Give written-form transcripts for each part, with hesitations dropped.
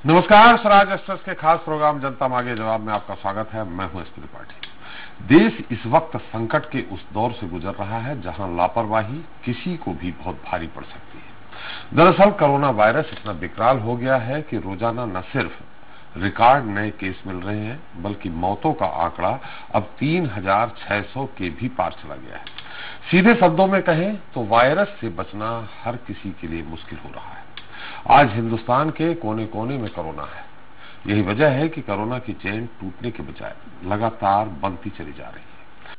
नमस्कार, स्वराज एक्सप्रेस के खास प्रोग्राम जनता मांगे जवाब में आपका स्वागत है। मैं हूं एसपी त्रिपाठी। देश इस वक्त संकट के उस दौर से गुजर रहा है जहां लापरवाही किसी को भी बहुत भारी पड़ सकती है। दरअसल कोरोना वायरस इतना विकराल हो गया है कि रोजाना न सिर्फ रिकॉर्ड नए केस मिल रहे हैं, बल्कि मौतों का आंकड़ा अब 3600 के भी पार चला गया है। सीधे शब्दों में कहें तो वायरस से बचना हर किसी के लिए मुश्किल हो रहा है। आज हिंदुस्तान के कोने कोने में कोरोना है। यही वजह है कि कोरोना की चेन टूटने के बजाय लगातार बनती चली जा रही है।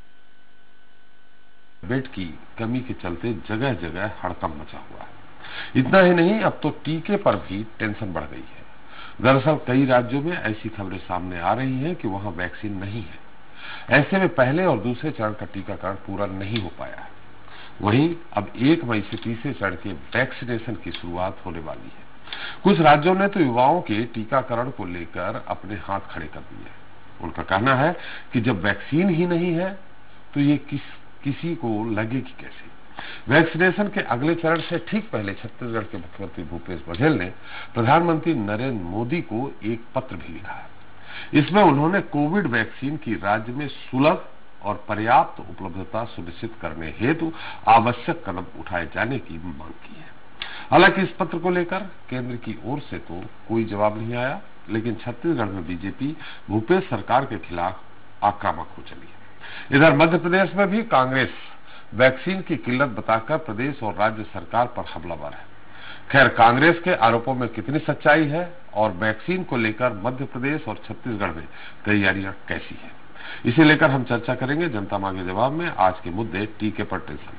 बेड की कमी के चलते जगह जगह हड़कंप मचा हुआ है। इतना ही नहीं, अब तो टीके पर भी टेंशन बढ़ गई है। दरअसल कई राज्यों में ऐसी खबरें सामने आ रही हैं कि वहां वैक्सीन नहीं है। ऐसे में पहले और दूसरे चरण का टीकाकरण पूरा नहीं हो पाया है। वहीं अब 1 मई से तीसरे चरण के वैक्सीनेशन की शुरुआत होने वाली है। कुछ राज्यों ने तो युवाओं के टीकाकरण को लेकर अपने हाथ खड़े कर दिए। उनका कहना है कि जब वैक्सीन ही नहीं है तो ये किसी को लगेगी कैसे। वैक्सीनेशन के अगले चरण से ठीक पहले छत्तीसगढ़ के मुख्यमंत्री भूपेश बघेल ने प्रधानमंत्री नरेंद्र मोदी को एक पत्र भी लिखा है। इसमें उन्होंने कोविड वैक्सीन की राज्य में सुलभ और पर्याप्त उपलब्धता सुनिश्चित करने हेतु आवश्यक कदम उठाए जाने की मांग की है। हालांकि इस पत्र को लेकर केंद्र की ओर से तो कोई जवाब नहीं आया, लेकिन छत्तीसगढ़ में बीजेपी भूपेश सरकार के खिलाफ आक्रामक हो चली है। इधर मध्य प्रदेश में भी कांग्रेस वैक्सीन की किल्लत बताकर प्रदेश और राज्य सरकार पर हमलावर है। खैर, कांग्रेस के आरोपों में कितनी सच्चाई है और वैक्सीन को लेकर मध्य प्रदेश और छत्तीसगढ़ में तैयारियां कैसी है, इसे लेकर हम चर्चा करेंगे जनता मांगे जवाब में। आज के मुद्दे टीके पर टेंशन।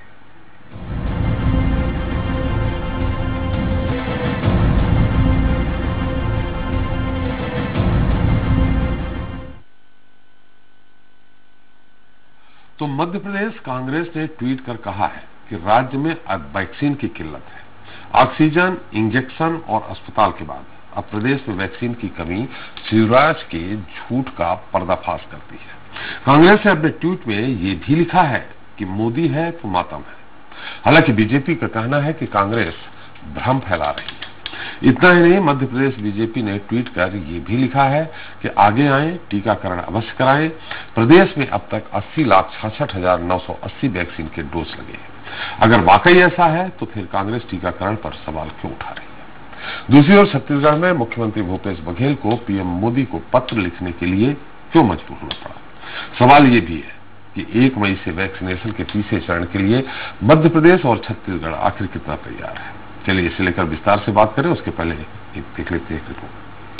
तो मध्य प्रदेश कांग्रेस ने ट्वीट कर कहा है कि राज्य में अब वैक्सीन की किल्लत है। ऑक्सीजन, इंजेक्शन और अस्पताल के बाद अब प्रदेश में वैक्सीन की कमी शिवराज के झूठ का पर्दाफाश करती है। कांग्रेस ने अपने ट्वीट में यह भी लिखा है कि मोदी है तो मातम है। हालांकि बीजेपी का कहना है कि कांग्रेस भ्रम फैला रही है। इतना ही नहीं, मध्य प्रदेश बीजेपी ने ट्वीट कर यह भी लिखा है कि आगे आए, टीकाकरण अवश्य कराएं। प्रदेश में अब तक 80,66,980 वैक्सीन के डोज लगे हैं। अगर वाकई ऐसा है तो फिर कांग्रेस टीकाकरण पर सवाल क्यों उठा रही है। दूसरी ओर छत्तीसगढ़ में मुख्यमंत्री भूपेश बघेल को पीएम मोदी को पत्र लिखने के लिए क्यों मजबूर होना पड़ा। सवाल ये भी है कि 1 मई से वैक्सीनेशन के तीसरे चरण के लिए मध्य प्रदेश और छत्तीसगढ़ आखिर कितना तैयार है। चलिए इसे लेकर विस्तार से बात करें, उसके पहले देख लेते हैं रिपोर्ट।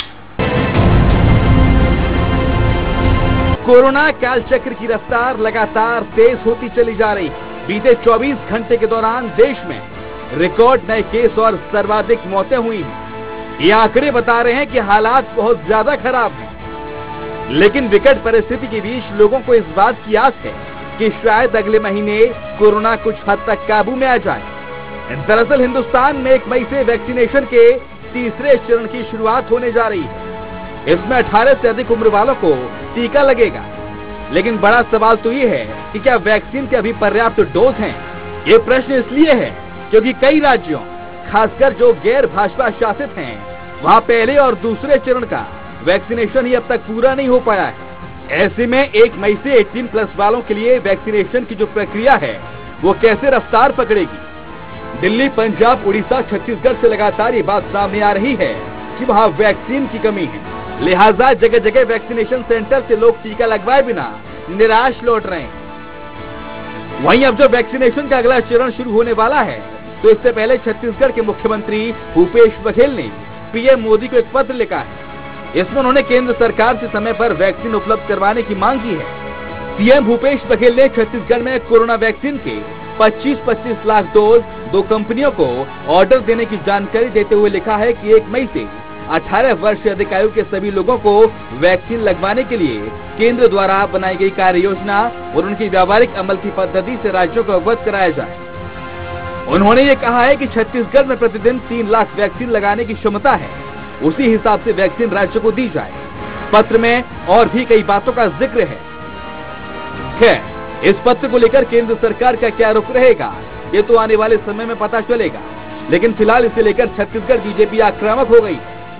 कोरोना काल चक्र की रफ्तार लगातार तेज होती चली जा रही। बीते 24 घंटे के दौरान देश में रिकॉर्ड नए केस और सर्वाधिक मौतें हुई हैं। ये आंकड़े बता रहे हैं कि हालात बहुत ज्यादा खराब हैं। लेकिन विकट परिस्थिति के बीच लोगों को इस बात की आस है कि शायद अगले महीने कोरोना कुछ हद तक काबू में आ जाए। दरअसल हिंदुस्तान में 1 मई से वैक्सीनेशन के तीसरे चरण की शुरुआत होने जा रही है। इसमें 18 से अधिक उम्र वालों को टीका लगेगा। लेकिन बड़ा सवाल तो ये है कि क्या वैक्सीन के अभी पर्याप्त डोज हैं? ये प्रश्न इसलिए है क्योंकि कई राज्यों, खासकर जो गैर भाजपा शासित हैं, वहां पहले और दूसरे चरण का वैक्सीनेशन ही अब तक पूरा नहीं हो पाया है। ऐसे में 1 मई से 18+ वालों के लिए वैक्सीनेशन की जो प्रक्रिया है वो कैसे रफ्तार पकड़ेगी। दिल्ली, पंजाब, उड़ीसा, छत्तीसगढ़ से लगातार ये बात सामने आ रही है कि वहां वैक्सीन की कमी है। लिहाजा जगह जगह वैक्सीनेशन सेंटर से लोग टीका लगवाए बिना निराश लौट रहे हैं। वहीं अब जब वैक्सीनेशन का अगला चरण शुरू होने वाला है तो इससे पहले छत्तीसगढ़ के मुख्यमंत्री भूपेश बघेल ने पीएम मोदी को एक पत्र लिखा है। इसमें उन्होंने केंद्र सरकार से समय पर वैक्सीन उपलब्ध करवाने की मांग की है। सीएम भूपेश बघेल ने छत्तीसगढ़ में कोरोना वैक्सीन के 25-25 लाख डोज 2 कंपनियों को ऑर्डर देने की जानकारी देते हुए लिखा है कि 1 मई से 18 वर्ष से अधिक आयु के सभी लोगों को वैक्सीन लगवाने के लिए केंद्र द्वारा बनाई गई कार्य योजना और उनकी व्यावहारिक अमल की पद्धति से राज्यों को अवगत कराया जाए। उन्होंने ये कहा है कि छत्तीसगढ़ में प्रतिदिन 3 लाख वैक्सीन लगाने की क्षमता है, उसी हिसाब से वैक्सीन राज्य को दी जाए। पत्र में और भी कई बातों का जिक्र है। खैर, इस पत्र को लेकर केंद्र सरकार का क्या रुख रहेगा ये तो आने वाले समय में पता चलेगा। लेकिन फिलहाल इसे लेकर छत्तीसगढ़ बीजेपी आक्रामक हो गई।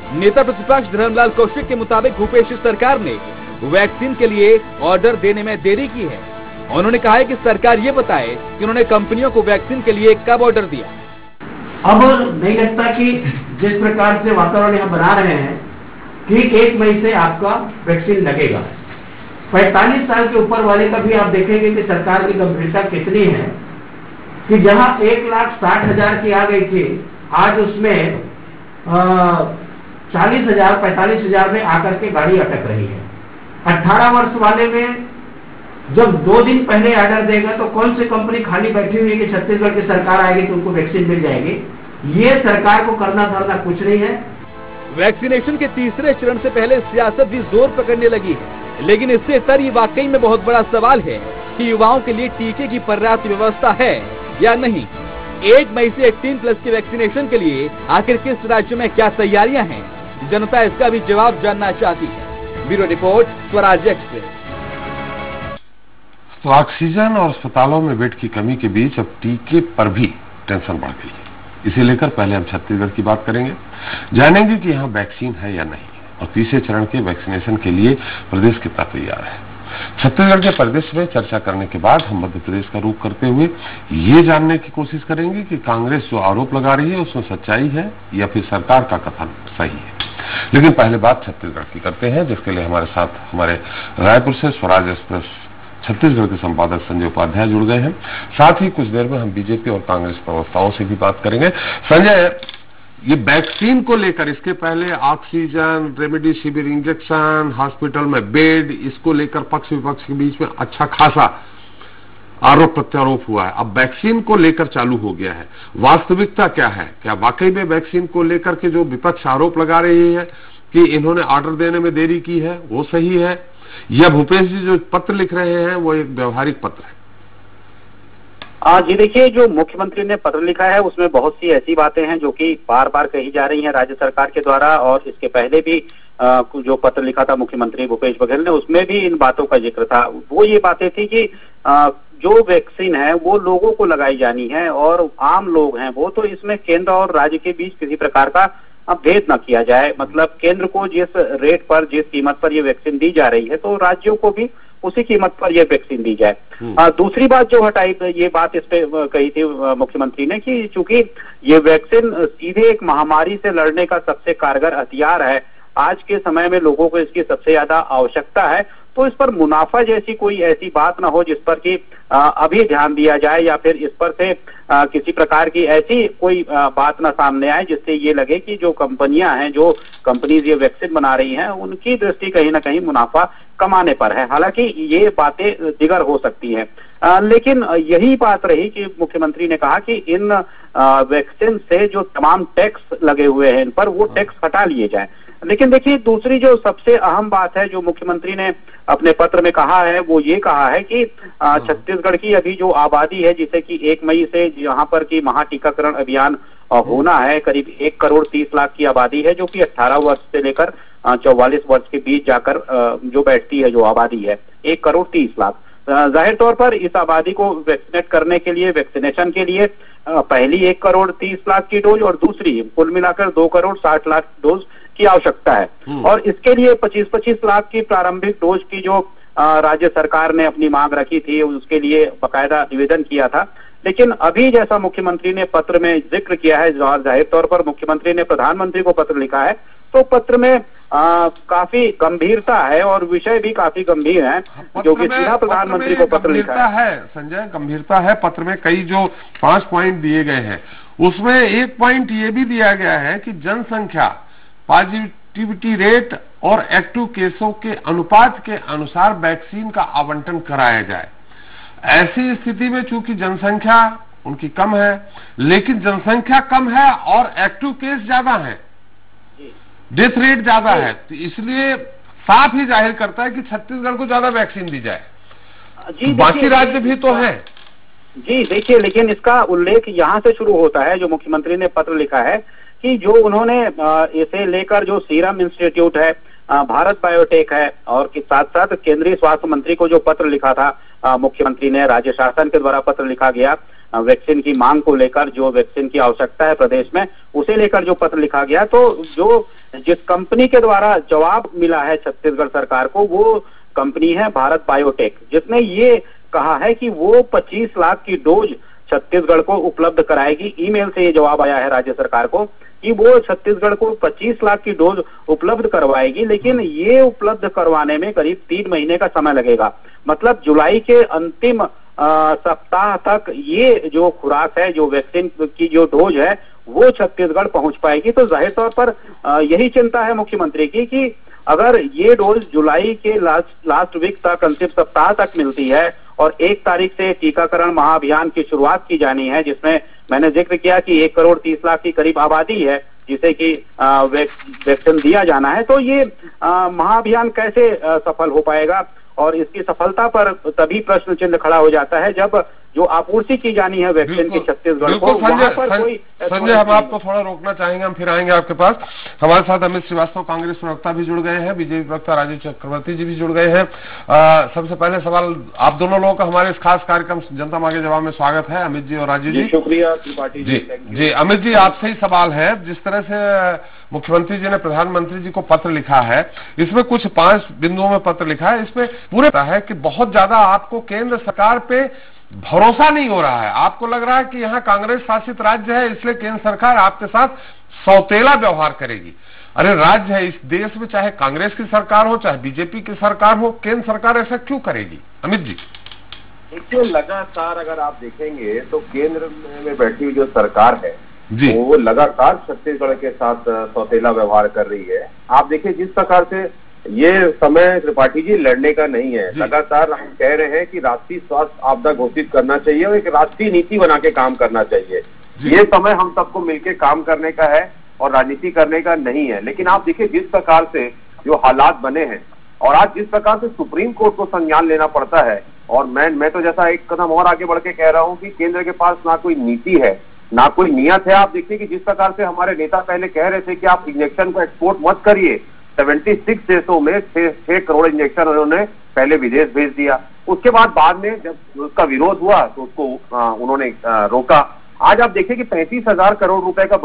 नेता प्रतिपक्ष धर्मलाल कौशिक के मुताबिक भूपेश सरकार ने वैक्सीन के लिए ऑर्डर देने में देरी की है। उन्होंने कहा है कि सरकार ये बताए कि उन्होंने कंपनियों को वैक्सीन के लिए कब ऑर्डर दिया। अब नहीं लगता कि जिस प्रकार से वातावरण यहाँ बना रहे हैं ठीक 1 मई से आपका वैक्सीन लगेगा। 45 साल के ऊपर वाले का भी आप देखेंगे कि सरकार की गंभीरता कितनी है कि जहां 1,60,000 की आ गई थी, आज उसमें 40,000 45,000 में आकर के गाड़ी अटक रही है। 18 वर्ष वाले में जब 2 दिन पहले ऑर्डर देगा तो कौन सी कंपनी खाली बैठी हुई है कि छत्तीसगढ़ की सरकार आएगी तो उनको वैक्सीन मिल जाएगी। ये सरकार को करना धरना कुछ नहीं है। वैक्सीनेशन के तीसरे चरण से पहले सियासत भी जोर पकड़ने लगी है, लेकिन इससे तर ये वाकई में बहुत बड़ा सवाल है कि युवाओं के लिए टीके की पर्याप्त व्यवस्था है या नहीं। 1 मई से 18+ के वैक्सीनेशन के लिए आखिर किस राज्य में क्या तैयारियां हैं, जनता इसका भी जवाब जानना चाहती है। Bureau report, Swaraj express. तो ऑक्सीजन और अस्पतालों में बेड की कमी के बीच अब टीके पर भी टेंशन बढ़ गई है। इसे लेकर पहले हम छत्तीसगढ़ की बात करेंगे, जानेंगे कि यहाँ वैक्सीन है या नहीं और तीसरे चरण के वैक्सीनेशन के लिए प्रदेश कितना तैयार है। छत्तीसगढ़ के परिदृश्य में चर्चा करने के बाद हम मध्य प्रदेश का रुख करते हुए ये जानने की कोशिश करेंगे कि कांग्रेस जो आरोप लगा रही है उसमें सच्चाई है या फिर सरकार का कथन सही है। लेकिन पहले बात छत्तीसगढ़ की करते हैं, जिसके लिए हमारे साथ हमारे रायपुर से स्वराज एक्सप्रेस छत्तीसगढ़ के संपादक संजय उपाध्याय जुड़ गए हैं। साथ ही कुछ देर में हम बीजेपी और कांग्रेस प्रवक्ताओं से भी बात करेंगे। संजय, ये वैक्सीन को लेकर इसके पहले ऑक्सीजन, रेमडेसिविर इंजेक्शन, हॉस्पिटल में बेड, इसको लेकर पक्ष विपक्ष के बीच में अच्छा खासा आरोप प्रत्यारोप हुआ है। अब वैक्सीन को लेकर चालू हो गया है। वास्तविकता क्या है? क्या वाकई में वैक्सीन को लेकर के जो विपक्ष आरोप लगा रही है कि इन्होंने ऑर्डर देने में देरी की है वो सही है, या भूपेश जी जो पत्र लिख रहे हैं वो एक व्यवहारिक पत्र है? जी देखिए, जो मुख्यमंत्री ने पत्र लिखा है उसमें बहुत सी ऐसी बातें हैं जो कि बार बार कही जा रही हैं राज्य सरकार के द्वारा, और इसके पहले भी जो पत्र लिखा था मुख्यमंत्री भूपेश बघेल ने उसमें भी इन बातों का जिक्र था। वो ये बातें थी कि जो वैक्सीन है वो लोगों को लगाई जानी है और आम लोग हैं वो तो इसमें केंद्र और राज्य के बीच किसी प्रकार का भेद न किया जाए। मतलब केंद्र को जिस रेट पर, जिस कीमत पर ये वैक्सीन दी जा रही है तो राज्यों को भी उसी कीमत पर ये वैक्सीन दी जाए। दूसरी बात जो हटाई, ये बात इस पे कही थी मुख्यमंत्री ने कि चूंकि ये वैक्सीन सीधे एक महामारी से लड़ने का सबसे कारगर हथियार है, आज के समय में लोगों को इसकी सबसे ज्यादा आवश्यकता है, तो इस पर मुनाफा जैसी कोई ऐसी बात ना हो जिस पर कि अभी ध्यान दिया जाए, या फिर इस पर से किसी प्रकार की ऐसी कोई बात ना सामने आए जिससे ये लगे कि जो कंपनियां हैं, जो कंपनीज ये वैक्सीन बना रही हैं, उनकी दृष्टि कहीं ना कहीं मुनाफा कमाने पर है। हालांकि ये बातें दिगर हो सकती हैं, लेकिन यही बात रही कि मुख्यमंत्री ने कहा कि इन वैक्सीन से जो तमाम टैक्स लगे हुए हैं इन पर, वो टैक्स हटा लिए जाए। लेकिन देखिए, दूसरी जो सबसे अहम बात है जो मुख्यमंत्री ने अपने पत्र में कहा है वो ये कहा है कि छत्तीसगढ़ की अभी जो आबादी है, जिसे कि 1 मई से यहाँ पर की महाटीकाकरण अभियान होना है, करीब 1,30,00,000 की आबादी है, जो कि 18 वर्ष से लेकर 44 वर्ष के बीच जाकर जो बैठती है जो आबादी है 1,30,00,000। जाहिर तौर पर इस आबादी को वैक्सीनेट करने के लिए, वैक्सीनेशन के लिए पहली 1,30,00,000 की डोज और दूसरी कुल मिलाकर 2,60,00,000 डोज की आवश्यकता है। और इसके लिए 25-25 लाख की प्रारंभिक डोज की जो राज्य सरकार ने अपनी मांग रखी थी, उसके लिए बकायदा निवेदन किया था। लेकिन अभी जैसा मुख्यमंत्री ने पत्र में जिक्र किया है, जाहिर तौर पर मुख्यमंत्री ने प्रधानमंत्री को पत्र लिखा है, तो पत्र में काफी गंभीरता है और विषय भी काफी गंभीर है, जो कि सीधा प्रधानमंत्री को पत्र लिखा है। संजय, गंभीरता है। पत्र में कई जो 5 पॉइंट दिए गए हैं उसमें एक पॉइंट ये भी दिया गया है कि जनसंख्या, पॉजिटिविटी रेट और एक्टिव केसों के अनुपात के अनुसार वैक्सीन का आवंटन कराया जाए। ऐसी स्थिति में चूंकि जनसंख्या उनकी कम है, लेकिन जनसंख्या कम है और एक्टिव केस ज्यादा है, डेथ रेट ज्यादा है, तो इसलिए साफ ही जाहिर करता है कि छत्तीसगढ़ को ज्यादा वैक्सीन दी जाए। बाकी राज्य भी तो है जी। देखिए, लेकिन इसका उल्लेख यहाँ से शुरू होता है, जो मुख्यमंत्री ने पत्र लिखा है कि जो उन्होंने इसे लेकर जो सीरम इंस्टीट्यूट है, भारत बायोटेक है, और के साथ साथ केंद्रीय स्वास्थ्य मंत्री को जो पत्र लिखा था मुख्यमंत्री ने, राज्य शासन के द्वारा पत्र लिखा गया, वैक्सीन की मांग को लेकर, जो वैक्सीन की आवश्यकता है प्रदेश में, उसे लेकर जो पत्र लिखा गया। तो जो जिस कंपनी के द्वारा जवाब मिला है छत्तीसगढ़ सरकार को, वो कंपनी है भारत बायोटेक, जिसने ये कहा है कि वो 25 लाख की डोज छत्तीसगढ़ को उपलब्ध कराएगी। ईमेल से ये जवाब आया है राज्य सरकार को कि वो छत्तीसगढ़ को 25 लाख की डोज उपलब्ध करवाएगी, लेकिन ये उपलब्ध करवाने में करीब 3 महीने का समय लगेगा। मतलब जुलाई के अंतिम सप्ताह तक ये जो खुराक है, जो वैक्सीन की जो डोज है, वो छत्तीसगढ़ पहुंच पाएगी। तो जाहिर तौर पर यही चिंता है मुख्यमंत्री की कि अगर ये डोज जुलाई के लास्ट वीक तक, अंतिम सप्ताह तक मिलती है और 1 तारीख से टीकाकरण महाअभियान की शुरुआत की जानी है, जिसमें मैंने जिक्र किया कि 1 करोड़ 30 लाख की करीब आबादी है जिसे कि वैक्सीन दिया जाना है, तो ये महाअभियान कैसे सफल हो पाएगा? और इसकी सफलता पर तभी प्रश्न चिन्ह खड़ा हो जाता है जब जो आपूर्ति की जानी है वैक्सीन की छत्तीसगढ़ को, वहां पर कोई। संजय, हम आपको थोड़ा रोकना चाहेंगे, हम फिर आएंगे आपके पास। हमारे साथ अमित श्रीवास्तव कांग्रेस प्रवक्ता भी जुड़ गए हैं, बीजेपी प्रवक्ता राजीव चक्रवर्ती जी भी जुड़ गए हैं। सबसे पहले सवाल आप दोनों लोगों का हमारे इस खास कार्यक्रम जनता मांगे जवाब में स्वागत है, अमित जी और राजीव जी। शुक्रिया त्रिपाठी जी। जी अमित जी, आपसे ही सवाल है। जिस तरह से मुख्यमंत्री जी ने प्रधानमंत्री जी को पत्र लिखा है, इसमें कुछ 5 बिंदुओं में पत्र लिखा है, इसमें पूरे है कि बहुत ज्यादा आपको केंद्र सरकार पे भरोसा नहीं हो रहा है। आपको लग रहा है कि यहाँ कांग्रेस शासित राज्य है, इसलिए केंद्र सरकार आपके साथ सौतेला व्यवहार करेगी। अरे राज्य है इस देश में, चाहे कांग्रेस की सरकार हो चाहे बीजेपी की सरकार हो, केंद्र सरकार ऐसा क्यों करेगी? अमित जी। देखिए, लगातार अगर आप देखेंगे तो केंद्र में बैठी हुई जो सरकार है जी, वो लगातार छत्तीसगढ़ के साथ सौतेला व्यवहार कर रही है। आप देखिए जिस प्रकार से ये समय त्रिपाठी जी लड़ने का नहीं है। लगातार हम कह रहे हैं कि राष्ट्रीय स्वास्थ्य आपदा घोषित करना चाहिए और एक राष्ट्रीय नीति बना के काम करना चाहिए। ये समय हम सबको मिलकर काम करने का है और राजनीति करने का नहीं है। लेकिन आप देखिए जिस प्रकार से जो हालात बने हैं और आज जिस प्रकार से सुप्रीम कोर्ट को संज्ञान लेना पड़ता है, और मैं तो जैसा एक कदम और आगे बढ़ के कह रहा हूं कि केंद्र के पास ना कोई नीति है ना कोई नियत है। आप देखिए कि जिस प्रकार से हमारे नेता पहले कह रहे थे कि आप इंजेक्शन को एक्सपोर्ट मत करिए, 76 देशों में 6 करोड़ इंजेक्शन उन्होंने पहले विदेश भेज दिया। उसके बाद में जब उसका विरोध हुआ तो उसको उन्होंने रोका। आज आप देखिए कि 35,000 करोड़ रुपए का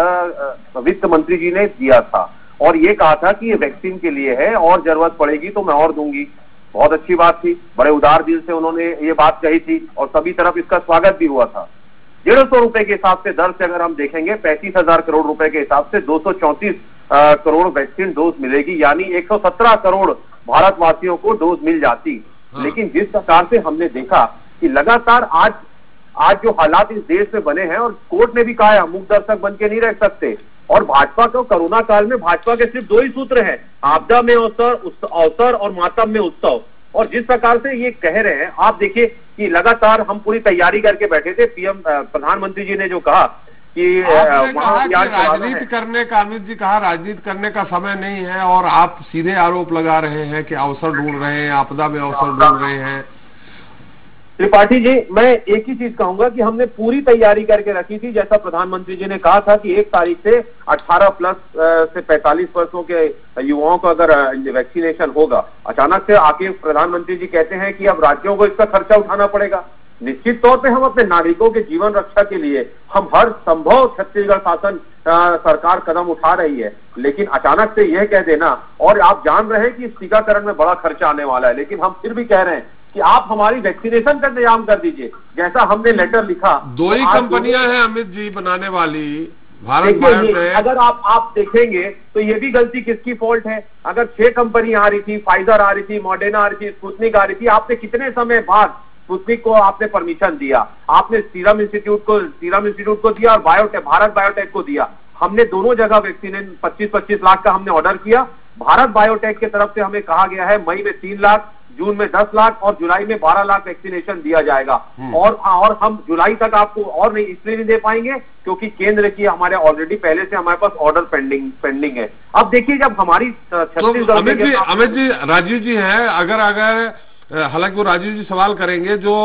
बजट वित्त मंत्री जी ने दिया था और ये कहा था कि ये वैक्सीन के लिए है और जरूरत पड़ेगी तो मैं और दूंगी। बहुत अच्छी बात थी, बड़े उदार दिल से उन्होंने ये बात कही थी और सभी तरफ इसका स्वागत भी हुआ था। 150 रुपए के हिसाब से दर से अगर हम देखेंगे 35,000 करोड़ रुपए के हिसाब से 234 करोड़ वैक्सीन डोज मिलेगी, यानी 117 करोड़ भारतवासियों को डोज मिल जाती। लेकिन जिस प्रकार से हमने देखा कि लगातार आज जो हालात इस देश में बने हैं, और कोर्ट ने भी कहा है मूक दर्शक बन के नहीं रह सकते, और भाजपा को कोरोना काल में भाजपा के सिर्फ 2 ही सूत्र हैं, आपदा में अवसर और मातम में उत्सव। और जिस प्रकार से ये कह रहे हैं, आप देखिए कि लगातार हम पूरी तैयारी करके बैठे थे। पीएम प्रधानमंत्री जी ने जो कहा कि राजनीति करने का, अमित जी कहा राजनीति करने का समय नहीं है, और आप सीधे आरोप लगा रहे हैं कि अवसर ढूंढ रहे हैं, आपदा में अवसर ढूंढ रहे हैं। त्रिपाठी जी, मैं एक ही चीज कहूंगा कि हमने पूरी तैयारी करके रखी थी। जैसा प्रधानमंत्री जी ने कहा था कि 1 तारीख से 18 प्लस से 45 वर्षों के युवाओं को अगर वैक्सीनेशन होगा, अचानक से आके प्रधानमंत्री जी कहते हैं कि अब राज्यों को इसका खर्चा उठाना पड़ेगा। निश्चित तौर पे हम अपने नागरिकों के जीवन रक्षा के लिए हम हर संभव छत्तीसगढ़ शासन सरकार कदम उठा रही है, लेकिन अचानक से यह कह देना, और आप जान रहे हैं कि इस टीकाकरण में बड़ा खर्चा आने वाला है, लेकिन हम फिर भी कह रहे हैं कि आप हमारी वैक्सीनेशन का इंतजाम कर दीजिए, जैसा हमने लेटर लिखा। 2 ही कंपनियां हैं अमित जी बनाने वाली, भारत बायोटेक। अगर आप देखेंगे तो ये भी गलती किसकी फॉल्ट है? अगर 6 कंपनी आ रही थी, फाइजर आ रही थी, मॉडर्ना आ रही थी, स्पुतनिक आ रही थी, आपने कितने समय बाद स्पुतनिक को आपने परमिशन दिया? आपने सीरम इंस्टीट्यूट को दिया और भारत बायोटेक को दिया। हमने दोनों जगह वैक्सीन 25-25 लाख का हमने ऑर्डर किया। भारत बायोटेक की तरफ से हमें कहा गया है मई में 3 लाख, जून में 10 लाख और जुलाई में 12 लाख वैक्सीनेशन दिया जाएगा। और हम जुलाई तक आपको और नहीं इसलिए नहीं दे पाएंगे क्योंकि केंद्र की हमारे ऑलरेडी पहले से हमारे पास ऑर्डर पेंडिंग है। अब देखिए जब हमारी छत्तीसगढ़ अमित जी राजीव जी हैं, अगर हालांकि वो राजीव जी सवाल करेंगे, जो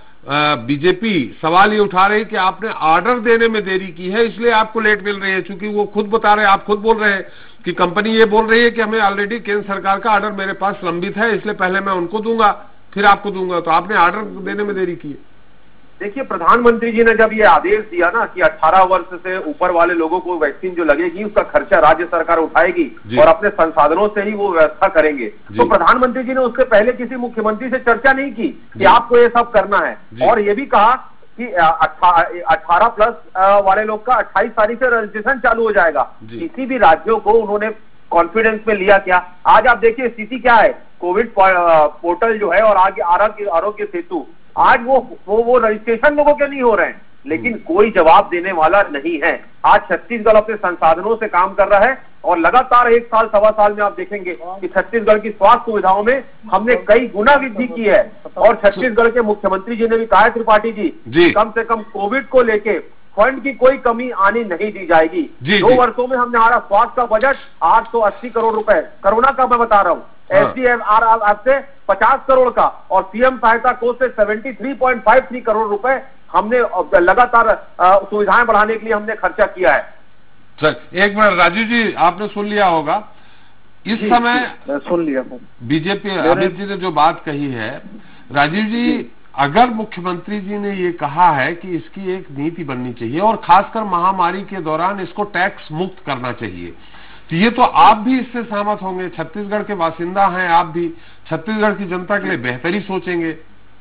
बीजेपी सवाल ये उठा रही कि आपने ऑर्डर देने में देरी की है इसलिए आपको लेट मिल रही है, चूंकि वो खुद बता रहे हैं, आप खुद बोल रहे हैं कि कंपनी ये बोल रही है कि हमें ऑलरेडी केंद्र सरकार का ऑर्डर मेरे पास लंबित है, इसलिए पहले मैं उनको दूंगा फिर आपको दूंगा, तो आपने ऑर्डर देने में देरी की है। देखिए, प्रधानमंत्री जी ने जब ये आदेश दिया ना कि 18 वर्ष से ऊपर वाले लोगों को वैक्सीन जो लगेगी उसका खर्चा राज्य सरकार उठाएगी और अपने संसाधनों से ही वो व्यवस्था करेंगे, तो प्रधानमंत्री जी ने उससे पहले किसी मुख्यमंत्री से चर्चा नहीं की कि आपको ये सब करना है। और ये भी कहा कि 18 प्लस वाले लोग का 28 तारीख से रजिस्ट्रेशन चालू हो जाएगा। किसी भी राज्यों को उन्होंने कॉन्फिडेंस में लिया क्या? आज आप देखिए स्थिति क्या है, कोविड पोर्टल जो है और आगे आरोग्य सेतु, आज वो रजिस्ट्रेशन लोगों के नहीं हो रहे हैं, लेकिन कोई जवाब देने वाला नहीं है। आज छत्तीसगढ़ अपने संसाधनों से काम कर रहा है और लगातार 1 साल सवा साल में आप देखेंगे कि छत्तीसगढ़ की स्वास्थ्य सुविधाओं में हमने कई गुना वृद्धि की है। और छत्तीसगढ़ के मुख्यमंत्री जी ने भी कहा है, त्रिपाठी जी, कम से कम कोविड को लेके फंड की कोई कमी आनी नहीं दी जाएगी। 2 वर्षों में हमने हमारा स्वास्थ्य का बजट 880 करोड़ रुपए, कोरोना का मैं बता रहा हूँ, SDRF से 50 करोड़ का और सीएम सहायता कोष से 73.53 करोड़ रुपए हमने लगातार सुविधाएं बढ़ाने के लिए हमने खर्चा किया है। सर एक मिनट, राजीव जी आपने सुन लिया होगा, इस समय सुन लिया बीजेपी अमित जी ने जो बात कही है, राजीव जी अगर मुख्यमंत्री जी ने ये कहा है कि इसकी एक नीति बननी चाहिए और खासकर महामारी के दौरान इसको टैक्स मुक्त करना चाहिए, तो ये तो आप भी इससे सहमत होंगे, छत्तीसगढ़ के बासिंदा हैं आप भी, छत्तीसगढ़ की जनता के लिए बेहतरी सोचेंगे।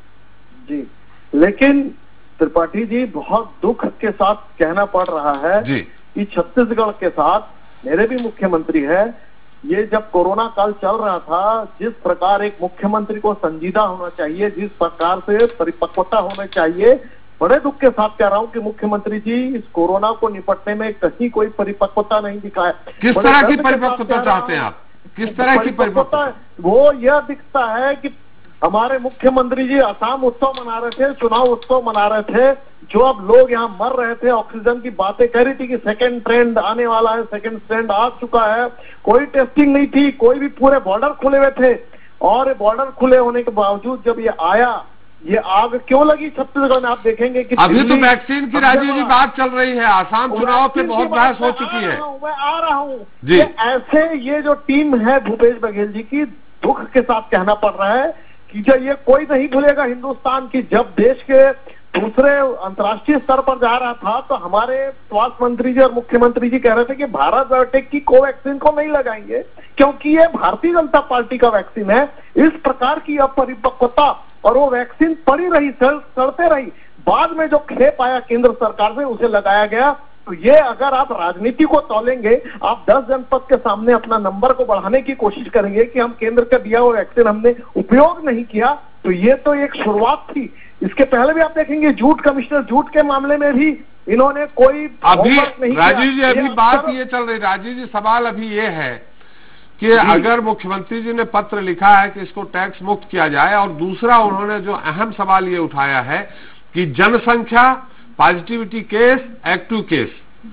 जी, लेकिन त्रिपाठी जी बहुत दुख के साथ कहना पड़ रहा है जी कि छत्तीसगढ़ के साथ मेरे भी मुख्यमंत्री है, ये जब कोरोना काल चल रहा था, जिस प्रकार एक मुख्यमंत्री को संजीदा होना चाहिए, जिस प्रकार से परिपक्वता होना चाहिए, बड़े दुख के साथ कह रहा हूं कि मुख्यमंत्री जी इस कोरोना को निपटने में कहीं कोई परिपक्वता नहीं दिखाया। किस तरह की परिपक्वता चाहते हैं आप? किस तरह की परिपक्वता? वो यह दिखता है कि हमारे मुख्यमंत्री जी असम उत्सव मना रहे थे, चुनाव उत्सव मना रहे थे, जो अब लोग यहाँ मर रहे थे, ऑक्सीजन की बातें कह रही थी कि सेकंड ट्रेंड आने वाला है, सेकंड ट्रेंड आ चुका है, कोई टेस्टिंग नहीं थी, कोई भी, पूरे बॉर्डर खुले हुए थे, और बॉर्डर खुले होने के बावजूद जब ये आया, ये आग क्यों लगी छत्तीसगढ़ में? आप देखेंगे कि अभी तो वैक्सीन की राजीव जी बात चल रही है, आसाम चुनाव पे बहुत बहस हो चुकी है। मैं आ रहा हूँ, ऐसे ये जो टीम है भूपेश बघेल जी की, दुख के साथ कहना पड़ रहा है कि जो ये कोई नहीं भूलेगा हिंदुस्तान की, जब देश के दूसरे अंतर्राष्ट्रीय स्तर पर जा रहा था तो हमारे स्वास्थ्य मंत्री जी और मुख्यमंत्री जी कह रहे थे कि भारत बायोटेक की कोवैक्सीन को नहीं लगाएंगे क्योंकि ये भारतीय जनता पार्टी का वैक्सीन है। इस प्रकार की अपरिपक्वता, और वो वैक्सीन पड़ी रही, सड़ते रही, बाद में जो खेप आया केंद्र सरकार से उसे लगाया गया। तो ये अगर आप राजनीति को तौलेंगे, आप 10 जनपद के सामने अपना नंबर को बढ़ाने की कोशिश करेंगे कि हम केंद्र का दिया हुआ वैक्सीन हमने उपयोग नहीं किया, तो ये तो एक शुरुआत थी। इसके पहले भी आप देखेंगे झूठ कमिश्नर झूठ के मामले में भी इन्होंने कोई अभी नहीं राजीव जी अभी बात ये चल रही, राजीव जी सवाल अभी ये है कि अगर मुख्यमंत्री जी ने पत्र लिखा है कि इसको टैक्स मुक्त किया जाए, और दूसरा उन्होंने जो अहम सवाल ये उठाया है कि जनसंख्या, पॉजिटिविटी केस, एक्टिव केस,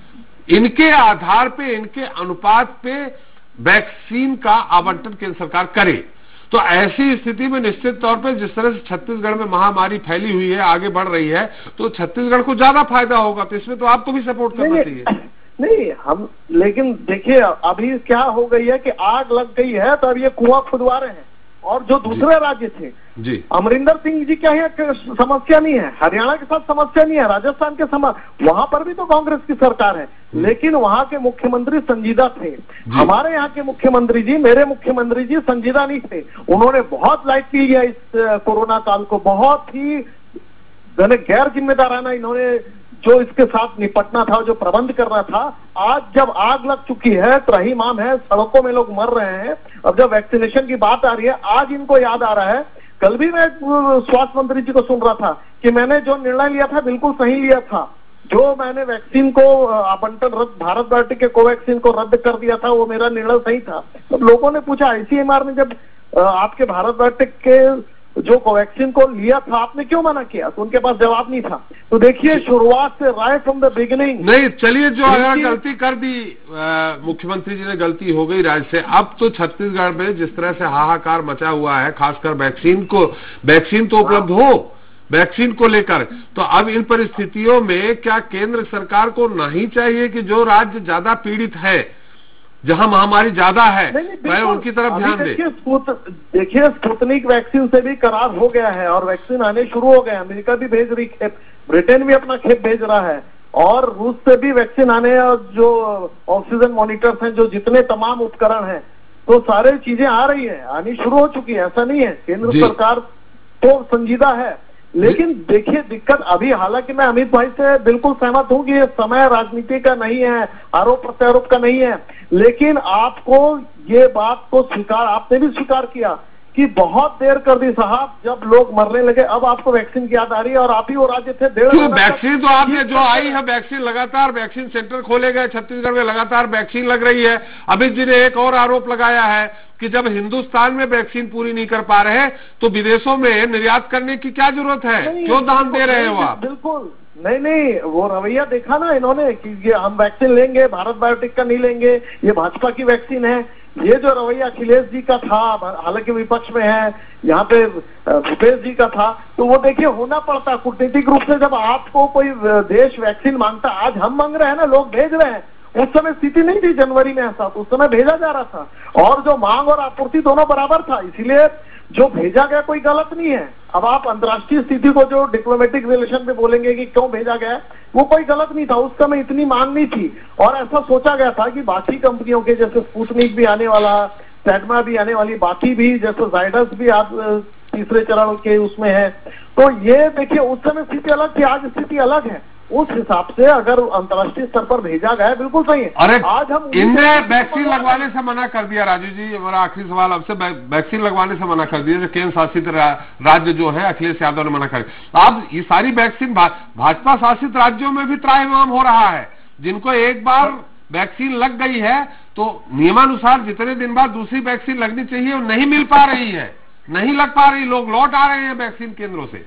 इनके आधार पे, इनके अनुपात पे वैक्सीन का आवंटन केंद्र सरकार करे, तो ऐसी स्थिति में निश्चित तौर पे जिस तरह से छत्तीसगढ़ में महामारी फैली हुई है, आगे बढ़ रही है, तो छत्तीसगढ़ को ज्यादा फायदा होगा। तो इसमें तो आपको भी सपोर्ट करना चाहिए। नहीं हम, लेकिन देखिए अभी क्या हो गई है कि आग लग गई है तो अब ये कुआं खुदवा रहे हैं, और जो दूसरे राज्य थे जी, अमरिंदर सिंह जी क्या है, समस्या नहीं है, हरियाणा के साथ समस्या नहीं है, राजस्थान के वहां पर भी तो कांग्रेस की सरकार है, लेकिन वहां के मुख्यमंत्री संजीदा थे। हमारे यहाँ के मुख्यमंत्री जी, मेरे मुख्यमंत्री जी संजीदा नहीं थे, उन्होंने बहुत लाइटली लिया इस कोरोना काल को, बहुत ही गैर जिम्मेदाराना इन्होंने जो इसके साथ निपटना था, जो प्रबंध करना था। आज जब आग लग चुकी है, त्राहिमाम है, सड़कों में लोग मर रहे हैं, अब जब वैक्सीनेशन की बात आ रही है, आज इनको याद आ रहा है। कल भी मैं स्वास्थ्य मंत्री जी को सुन रहा था कि मैंने जो निर्णय लिया था बिल्कुल सही लिया था, जो मैंने वैक्सीन को आवंटन रद्द, भारत बायोटेक के कोवैक्सीन को रद्द कर दिया था, वो मेरा निर्णय सही था। तो लोगों ने पूछा ICMR ने जब आपके भारत बायोटेक के जो कोवैक्सीन को लिया था आपने क्यों मना किया, तो उनके पास जवाब नहीं था। तो देखिए शुरुआत से राइट फ्रॉम द बिगिनिंग, नहीं चलिए, जो अगर गलती कर दी मुख्यमंत्री जी ने, गलती हो गई राज्य से, अब तो छत्तीसगढ़ में जिस तरह से हाहाकार मचा हुआ है, खासकर वैक्सीन तो उपलब्ध हो, वैक्सीन को लेकर, तो अब इन परिस्थितियों में क्या केंद्र सरकार को नहीं चाहिए कि जो राज्य ज्यादा पीड़ित है, जहां महामारी ज्यादा है वह उनकी तरफ ध्यान दे। देखिए स्पुतनिक वैक्सीन से भी करार हो गया है और वैक्सीन आने शुरू हो गए। अमेरिका भी भेज रही खेप, ब्रिटेन भी अपना खेप भेज रहा है और रूस से भी वैक्सीन आने और जो ऑक्सीजन मॉनिटर्स हैं, जो जितने तमाम उपकरण हैं, तो सारे चीजें आ रही है, आनी शुरू हो चुकी है। ऐसा नहीं है, केंद्र सरकार तो संजीदा है। लेकिन देखिए दिक्कत अभी, हालांकि मैं अमित भाई से बिल्कुल सहमत हूं कि ये समय राजनीति का नहीं है, आरोप प्रत्यारोप का नहीं है, लेकिन आपको ये बात को स्वीकार, आपने भी स्वीकार किया कि बहुत देर कर दी साहब, जब लोग मरने लगे अब आपको वैक्सीन की याद आ रही है। और आप ही वो राज्य थे 1.5 महीना वैक्सीन तो आपने जो आई है, वैक्सीन लगातार, वैक्सीन सेंटर खोले गए छत्तीसगढ़ में, लगातार वैक्सीन लग रही है। अमित जी ने एक और आरोप लगाया है कि जब हिंदुस्तान में वैक्सीन पूरी नहीं कर पा रहे तो विदेशों में निर्यात करने की क्या जरूरत है, क्यों दान दे रहे हो आप? बिल्कुल नहीं, वो रवैया देखा ना इन्होंने कि ये हम वैक्सीन लेंगे, भारत बायोटेक का नहीं लेंगे, ये भाजपा की वैक्सीन है। ये जो रवैया अखिलेश जी का था, हालांकि विपक्ष में है, यहाँ पे भूपेश जी का था, तो वो देखिए होना पड़ता कूटनीतिक रूप से। जब आपको कोई देश वैक्सीन मांगता, आज हम मांग रहे हैं ना, लोग भेज रहे हैं, उस समय स्थिति नहीं थी जनवरी में ऐसा, तो उस समय भेजा जा रहा था और जो मांग और आपूर्ति दोनों बराबर था, इसीलिए जो भेजा गया कोई गलत नहीं है। अब आप अंतर्राष्ट्रीय स्थिति को जो डिप्लोमेटिक रिलेशन पे बोलेंगे कि क्यों भेजा गया, वो कोई गलत नहीं था, उस समय इतनी मांग नहीं थी और ऐसा सोचा गया था कि बाकी कंपनियों के जैसे स्पुतनिक भी आने वाला, सैडमा भी आने वाली, बाकी भी जैसे जाइडस भी आज तीसरे चरण के उसमें है। तो ये देखिए उस समय स्थिति अलग थी, आज स्थिति अलग है। उस हिसाब से अगर अंतर्राष्ट्रीय स्तर पर भेजा गया बिल्कुल सही है। अरे आज हम इनने वैक्सीन लगवाने से मना कर दिया। राजू जी, हमारा आखिरी सवाल आपसे, वैक्सीन लगवाने से मना कर दिया, केंद्र शासित राज्य जो है अखिलेश यादव ने मना कर दिया। अब ये सारी वैक्सीन भाजपा शासित राज्यों में भी त्राहिमाम हो रहा है, जिनको एक बार वैक्सीन लग गई है तो नियमानुसार जितने दिन बाद दूसरी वैक्सीन लगनी चाहिए वो नहीं मिल पा रही है, नहीं लग पा रही, लोग लौट आ रहे हैं वैक्सीन केंद्रों से।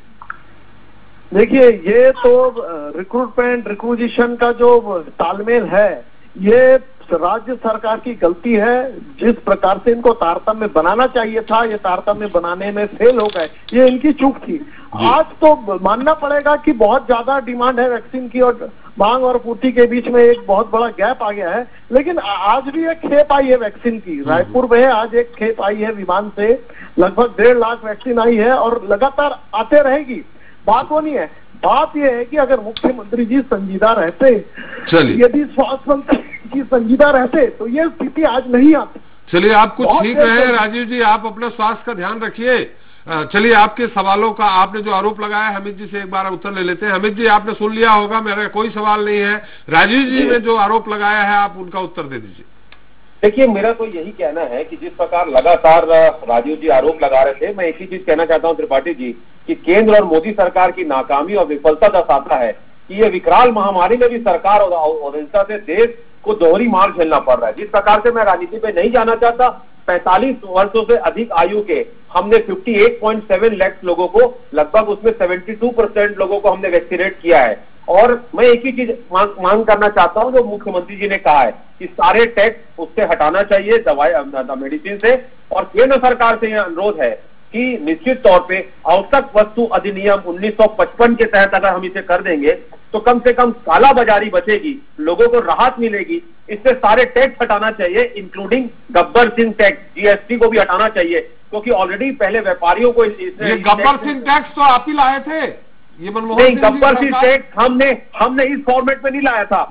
देखिए ये तो रिक्रूटमेंट रिक्विजिशन का जो तालमेल है, ये राज्य सरकार की गलती है। जिस प्रकार से इनको तारतम्य बनाना चाहिए था, ये तारतम्य बनाने में फेल हो गए, ये इनकी चूक थी। आज तो मानना पड़ेगा कि बहुत ज्यादा डिमांड है वैक्सीन की और मांग और पूर्ति के बीच में एक बहुत बड़ा गैप आ गया है। लेकिन आज भी एक खेप आई है वैक्सीन की, रायपुर में आज एक खेप आई है विमान से, लगभग 1.5 लाख वैक्सीन आई है और लगातार आते रहेगी। बात वो नहीं है, बात यह है कि अगर मुख्यमंत्री जी संजीदा रहते, यदि स्वास्थ्य मंत्री जी संजीदा रहते तो ये स्थिति आज नहीं आती। चलिए आप कुछ ठीक है राजीव जी, आप अपना स्वास्थ्य का ध्यान रखिए। चलिए आपके सवालों का आपने जो आरोप लगाया है हमिद जी से एक बार उत्तर ले लेते हैं। हमिद जी आपने सुन लिया होगा, मेरा कोई सवाल नहीं है, राजीव जी ने जो आरोप लगाया है आप उनका उत्तर दे दीजिए। देखिए मेरा तो यही कहना है कि जिस प्रकार लगातार राजीव जी आरोप लगा रहे थे, मैं एक ही चीज कहना चाहता हूं त्रिपाठी जी कि केंद्र और मोदी सरकार की नाकामी और विफलता दर्शाता है कि ये विकराल महामारी में भी सरकार और हिंसा से देश को दोहरी मार झेलना पड़ रहा है। जिस प्रकार से मैं राजनीति पे नहीं जाना चाहता, 45 वर्षों से अधिक आयु के हमने 58.7 लाख लोगों को, लगभग उसमें 72% लोगों को हमने वैक्सीनेट किया है। और मैं एक ही चीज मांग करना चाहता हूं जो मुख्यमंत्री जी ने कहा है कि सारे टैक्स उससे हटाना चाहिए, दवाई मेडिसिन से। और केंद्र सरकार से यह अनुरोध है कि निश्चित तौर पे आवश्यक वस्तु अधिनियम 1955 के तहत अगर हम इसे कर देंगे तो कम से कम काला बाजारी बचेगी, लोगों को राहत मिलेगी। इससे सारे टैक्स हटाना चाहिए, including Gabbar Singh tax, GST को भी हटाना चाहिए, क्योंकि ऑलरेडी पहले व्यापारियों को गब्बर सिंह टैक्स तो आप ही लाए थे, ये मनमोहन नहीं, गब्बर सिंह टैक्स हमने इस फॉर्मेट में नहीं लाया था।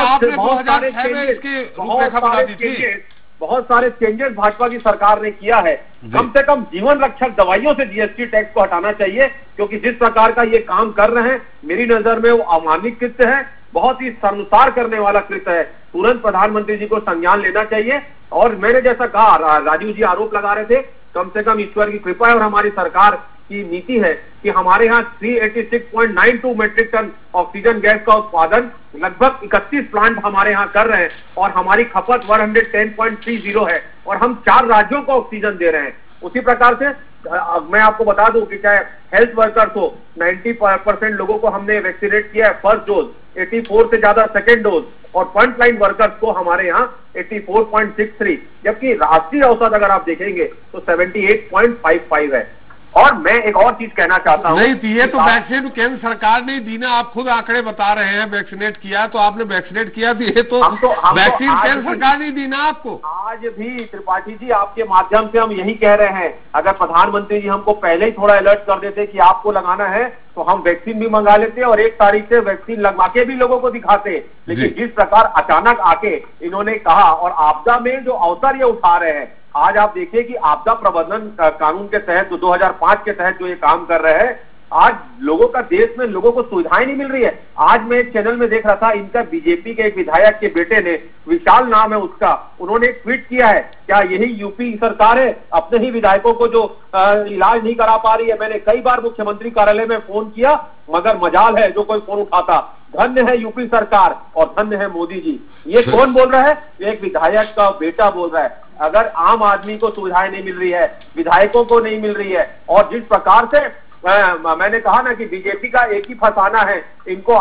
बहुत सारे चेंजेस भाजपा की सरकार ने किया है। कम से कम जीवन रक्षक दवाइयों से जीएसटी टैक्स को हटाना चाहिए, क्योंकि जिस प्रकार का ये काम कर रहे हैं मेरी नजर में वो अमानवीय कृत्य है, बहुत ही शर्मसार करने वाला कृत्य है। तुरंत प्रधानमंत्री जी को संज्ञान लेना चाहिए। और मैंने जैसा कहा, राजीव जी आरोप लगा रहे थे, कम से कम ईश्वर की कृपा है और हमारी सरकार की नीति है कि हमारे यहाँ 386.92 मेट्रिक टन ऑक्सीजन गैस का उत्पादन लगभग 31 प्लांट हमारे यहाँ कर रहे हैं और हमारी खपत 110.30 है और हम 4 राज्यों को ऑक्सीजन दे रहे हैं। उसी प्रकार से मैं आपको बता दूं कि चाहे हेल्थ वर्कर्स हो, 90% लोगों को हमने वैक्सीनेट किया है फर्स्ट डोज, 84 से ज्यादा सेकेंड डोज, और फ्रंट लाइन वर्कर्स को हमारे यहाँ 84.63, जबकि राष्ट्रीय औसत अगर आप देखेंगे तो 78.55 है। और मैं एक और चीज कहना चाहता हूँ, नहीं दिए तो वैक्सीन केंद्र सरकार ने दी ना, आप खुद आंकड़े बता रहे हैं वैक्सीनेट किया, तो आपने वैक्सीनेट किया, दिए तो वैक्सीन केंद्र सरकार ने दी ना आपको। आज भी त्रिपाठी जी आपके माध्यम से हम यही कह रहे हैं, अगर प्रधानमंत्री जी हमको पहले ही थोड़ा अलर्ट कर देते कि आपको लगाना है तो हम वैक्सीन भी मंगा लेते और 1 तारीख से वैक्सीन लगवा के भी लोगों को दिखाते। लेकिन जिस प्रकार अचानक आके इन्होंने कहा, और आपदा में जो अवसर ये उठा रहे हैं, आज आप देखिए कि आपदा प्रबंधन कानून के तहत जो 2005 के तहत जो ये काम कर रहे हैं, आज लोगों का देश में लोगों को सुविधाएं नहीं मिल रही है। आज मैं एक चैनल में देख रहा था, इनका बीजेपी के एक विधायक के बेटे ने, विशाल नाम है उसका, उन्होंने एक ट्वीट किया है, क्या यही यूपी सरकार है अपने ही विधायकों को जो इलाज नहीं करा पा रही है। मैंने कई बार मुख्यमंत्री कार्यालय में फोन किया, मगर मजाल है जो कोई फोन उठाता। धन्य है यूपी सरकार और धन्य है मोदी जी। ये कौन बोल रहा है? एक विधायक का बेटा बोल रहा है। अगर आम आदमी को सुविधाएं नहीं मिल रही है, विधायकों को नहीं मिल रही है, और जिस प्रकार से मैंने कहा ना कि बीजेपी का एक ही फंसाना है, इनको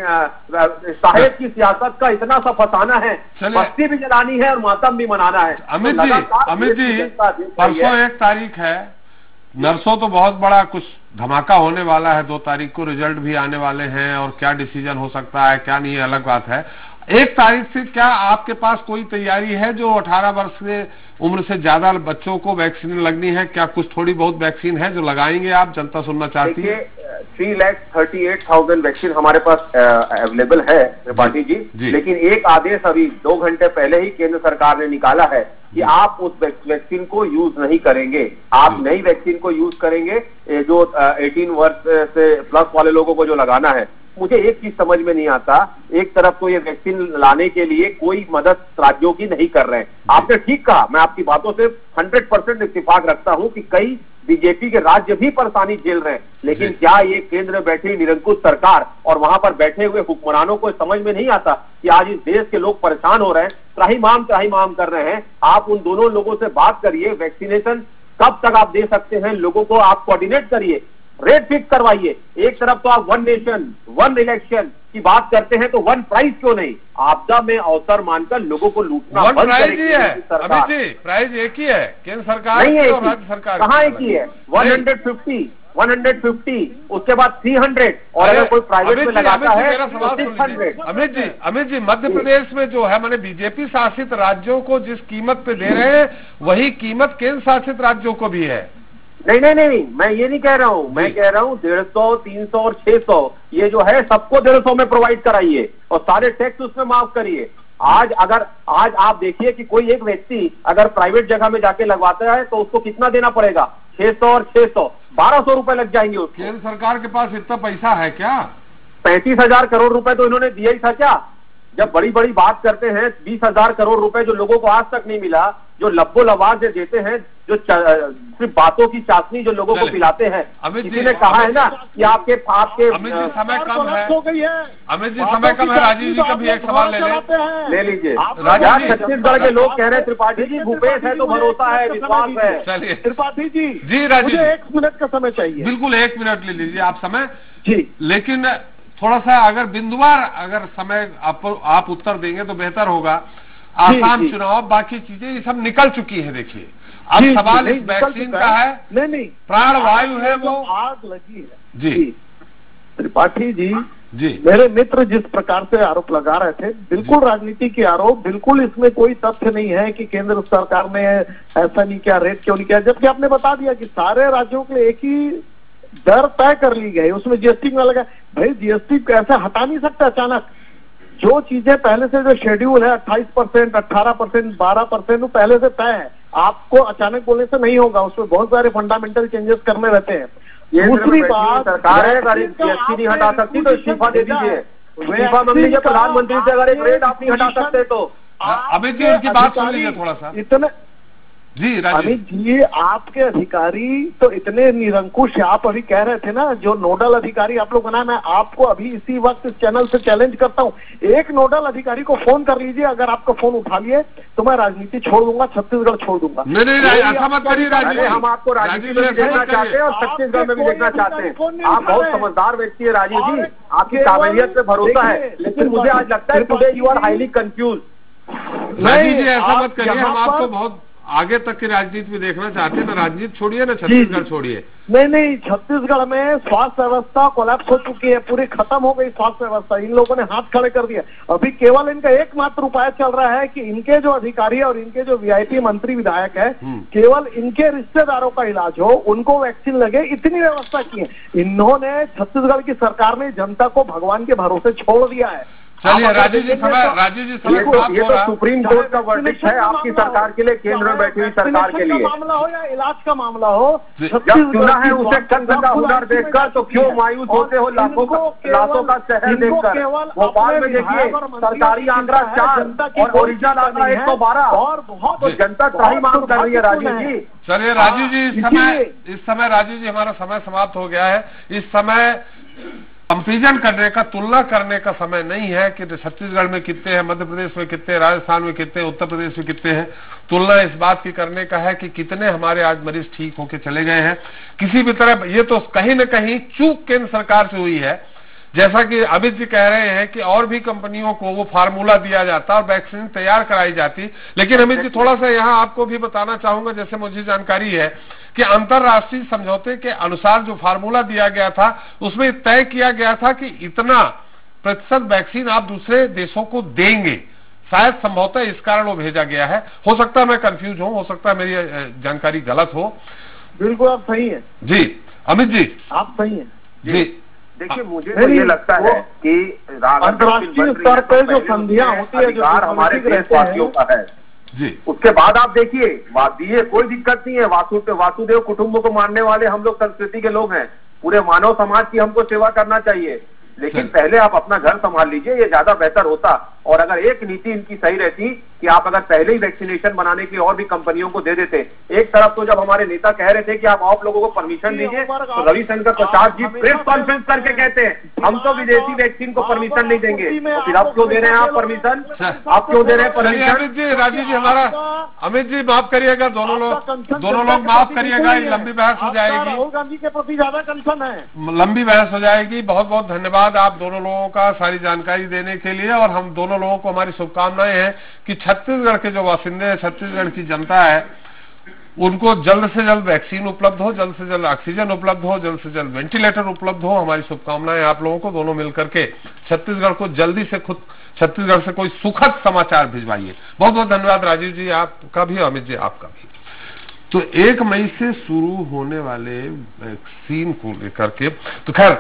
साहेब की सियासत का इतना सा फंसाना है, बस्ती भी जलानी है और मातम भी मनाना है। अमित जी परसों 1 तारीख है, नरसों तो बहुत बड़ा कुछ धमाका होने वाला है, 2 तारीख को रिजल्ट भी आने वाले हैं, और क्या डिसीजन हो सकता है क्या नहीं है अलग बात है। 1 तारीख से क्या आपके पास कोई तैयारी है जो 18 वर्ष से उम्र से ज्यादा बच्चों को वैक्सीन लगनी है? क्या कुछ थोड़ी बहुत वैक्सीन है जो लगाएंगे आप? जनता सुनना चाहती है। 3,38,000 वैक्सीन हमारे पास अवेलेबल है त्रिपाठी जी, लेकिन एक आदेश अभी 2 घंटे पहले ही केंद्र सरकार ने निकाला है कि आप उस वैक्सीन को यूज नहीं करेंगे, आप नई वैक्सीन को यूज करेंगे, जो 18 वर्ष से प्लस वाले लोगों को जो लगाना है। मुझे एक चीज समझ में नहीं आता, एक तरफ तो ये वैक्सीन लाने के लिए कोई मदद राज्यों की नहीं कर रहे हैं। आपने ठीक कहा, मैं आपकी बातों से 100% इत्तेफाक रखता हूं कि कई बीजेपी के राज्य भी परेशानी झेल रहे हैं, लेकिन क्या ये केंद्र में बैठी निरंकुश सरकार और वहां पर बैठे हुए हुक्मरानों को समझ में नहीं आता कि आज इस देश के लोग परेशान हो रहे हैं, त्राहिमाम कर रहे हैं। आप उन दोनों लोगों से बात करिए, वैक्सीनेशन कब तक आप दे सकते हैं लोगों को, आप कोऑर्डिनेट करिए, रेट फिक्स करवाइए। एक तरफ तो आप 1 नेशन 1 इलेक्शन की बात करते हैं, तो 1 प्राइस क्यों नहीं? आपदा में अवसर मानकर लोगों को लूटना बंद करेगी सरकार। अमित जी प्राइस एक ही है, केंद्र सरकार नहीं है, राज्य सरकार कहाँ एक ही है? 150 उसके बाद 300, और अगर कोई प्राइवेट में लगाता है तो 600। अमित जी मध्य प्रदेश में जो है, माने बीजेपी शासित राज्यों को जिस कीमत पे दे रहे हैं वही कीमत केंद्र शासित राज्यों को भी है। नहीं, मैं ये नहीं कह रहा हूँ, मैं कह रहा हूँ 150, 300 और 600 ये जो है सबको 150 में प्रोवाइड कराइए और सारे टैक्स उसमें माफ करिए। आज आप देखिए कि कोई एक व्यक्ति अगर प्राइवेट जगह में जाके लगवाता है तो उसको कितना देना पड़ेगा? 600 और 600 1200 रुपए लग जाएंगे उसको। केंद्र सरकार के पास इतना पैसा है क्या? 35,000 करोड़ रुपए तो इन्होंने दिया ही था क्या? जब बड़ी बात करते हैं, 20,000 करोड़ रुपए जो लोगों को आज तक नहीं मिला, जो लब्बो लबाज देते हैं, जो सिर्फ बातों की चाशनी जो लोगों को पिलाते हैं। किसी ने कहा है ना कि आपके अमित जी समय कम है, अमित जी समय कम है, राजीव जी का भी एक सवाल ले लीजिए। छत्तीसगढ़ के लोग कह रहे हैं त्रिपाठी जी भूपेश है तो भरोसा है, विश्वास है। चलिए त्रिपाठी जी राजीव 1 मिनट का समय चाहिए। बिल्कुल 1 मिनट ले लीजिए आप समय जी, लेकिन थोड़ा सा अगर बिंदुवार अगर समय आप उत्तर देंगे तो बेहतर होगा। आसाम चुनाव बाकी चीजें ये सब निकल चुकी है। देखिए अब सवाल इस वैक्सीन का है, नहीं प्राण वायु है वो आग लगी है। जी त्रिपाठी जी मेरे मित्र जिस प्रकार से आरोप लगा रहे थे, बिल्कुल राजनीति के आरोप, बिल्कुल इसमें कोई तथ्य नहीं है कि केंद्र सरकार ने ऐसा नहीं किया, रेट क्यों नहीं किया, जबकि आपने बता दिया कि सारे राज्यों के लिए एक ही दर तय कर ली गई, उसमें जीएसटी में लगा। भाई जीएसटी कैसे हटा नहीं सकता अचानक? जो चीजें पहले से जो शेड्यूल है 28%, 18%, 12% वो पहले से तय है, आपको अचानक बोलने से नहीं होगा, उसमें बहुत सारे फंडामेंटल चेंजेस करने रहते हैं। दूसरी बात, सरकार है अगर जीएसटी नहीं हटा सकती तो इस्तीफा दे दीजिए, इस्तीफा मांग लीजिए प्रधानमंत्री से, अगर एक रेट आप नहीं हटा सकते तो। अमित जी उनकी बात सुन लीजिए थोड़ा सा। इतने जी अमित जी आपके अधिकारी तो इतने निरंकुश, आप अभी कह रहे थे ना जो नोडल अधिकारी आप लोग बनाए, मैं आपको अभी इसी वक्त इस चैनल से चैलेंज करता हूं, एक नोडल अधिकारी को फोन कर लीजिए, अगर आपका फोन उठा लिए तो मैं राजनीति छोड़ दूंगा, छत्तीसगढ़ छोड़ दूंगा। नहीं ऐसा मत करिए राजीव, हम आपको राजनीति में देखना चाहते हैं और छत्तीसगढ़ में भी देखना चाहते हैं। आप बहुत समझदार व्यक्ति है राजीव जी, आपकी काबिलियत पे भरोसा है, लेकिन मुझे आज लगता है today you are highly confuse. Rajiv ji ऐसा मत करिए, हम आपको बहुत आगे तक की राजनीति में देखना चाहते हैं ना, राजनीति छोड़िए ना, छत्तीसगढ़ छोड़िए। नहीं, छत्तीसगढ़ में स्वास्थ्य व्यवस्था कोलैप्स हो चुकी है, पूरी खत्म हो गई स्वास्थ्य व्यवस्था। इन लोगों ने हाथ खड़े कर दिया। अभी केवल इनका एकमात्र उपाय चल रहा है कि इनके जो अधिकारी और इनके जो वीआईपी मंत्री विधायक है, केवल इनके रिश्तेदारों का इलाज हो, उनको वैक्सीन लगे, इतनी व्यवस्था की है। इन्होंने, छत्तीसगढ़ की सरकार ने जनता को भगवान के भरोसे छोड़ दिया है। चलिए राजीव जी, समय ये तो सुप्रीम कोर्ट का वर्डिक्ट है आपकी सरकार के लिए, केंद्र में बैठी हुई सरकार के लिए। मामला हो या इलाज का मामला हो, जब चुना है उसे चंद का हुनर देखकर तो क्यों मायूस होते हो? लाखों का शहर देखकर। भोपाल में देखिए सरकारी आंकड़ा 4 और ओरिजिनल आंकड़ा 112 और बहुत जनता त्राही मांग कर रही है। राजीव जी, चलिए राजीव जी, इस समय राजीव जी हमारा समय समाप्त हो गया है। इस समय कंपेरिजन करने का, तुलना करने का समय नहीं है कि छत्तीसगढ़ में कितने हैं, मध्य प्रदेश में कितने, राजस्थान में कितने, उत्तर प्रदेश में कितने हैं। तुलना इस बात की करने का है कि कितने हमारे आज मरीज ठीक होके चले गए हैं। किसी भी तरह ये तो कहीं न कहीं चूक केंद्र सरकार से हुई है। जैसा कि अमित जी कह रहे हैं कि और भी कंपनियों को वो फार्मूला दिया जाता और वैक्सीन तैयार कराई जाती। लेकिन अमित जी, थोड़ा सा यहाँ आपको भी बताना चाहूंगा, जैसे मुझे जानकारी है कि अंतर्राष्ट्रीय समझौते के अनुसार जो फार्मूला दिया गया था उसमें तय किया गया था कि इतना प्रतिशत वैक्सीन आप दूसरे देशों को देंगे। शायद संभवतः इस कारण वो भेजा गया है। हो सकता है मैं कंफ्यूज हूं, हो सकता है मेरी जानकारी गलत हो। बिल्कुल आप सही है जी। अमित जी, आप सही है जी। देखिए, मुझे तो ये लगता है कि अंतर्राष्ट्रीय स्तर पर जो संधियां होती है, जो हमारे देशवासियों का है जी, उसके बाद आप देखिए कोई दिक्कत नहीं है। वासुदेव कुटुंब को मानने वाले हम लोग संस्कृति के लोग हैं। पूरे मानव समाज की हमको सेवा करना चाहिए, लेकिन पहले आप अपना घर संभाल लीजिए, ये ज्यादा बेहतर होता। और अगर एक नीति इनकी सही रहती कि आप अगर पहले ही वैक्सीनेशन बनाने के लिए और भी कंपनियों को दे देते। एक तरफ तो जब हमारे नेता कह रहे थे कि आप लोगों को परमिशन दीजिए, तो रविशंकर प्रसाद जी प्रेस कॉन्फ्रेंस करके कहते हैं हम तो विदेशी वैक्सीन को परमिशन नहीं देंगे। तो फिर आप क्यों दे रहे हैं आप परमिशन? आप क्यों दे रहे हैं परमिशन? अमित जी, राजीव जी, हमारा अमित जी माफ करिएगा, दोनों लोग माफ करिएगा, लंबी बहस हो जाएगी। राहुल गांधी के प्रति ज्यादा कंसर्न है, लंबी बहस हो जाएगी। बहुत बहुत धन्यवाद आप दोनों लोगों का सारी जानकारी देने के लिए। और हम दोनों लोगों को हमारी शुभकामनाएं हैं कि छत्तीसगढ़ के जो वासिंदे हैं, छत्तीसगढ़ की जनता है, उनको जल्द से जल्द वैक्सीन उपलब्ध हो, जल्द से जल्द ऑक्सीजन उपलब्ध हो, जल्द से जल्द वेंटिलेटर उपलब्ध हो। हमारी शुभकामनाएं आप लोगों को, दोनों मिलकर के छत्तीसगढ़ को जल्दी से छत्तीसगढ़ से कोई सुखद समाचार भिजवाइए। बहुत बहुत धन्यवाद राजीव जी आपका भी, अमित जी आपका भी। तो 1 मई से शुरू होने वाले वैक्सीन को लेकर के, तो खैर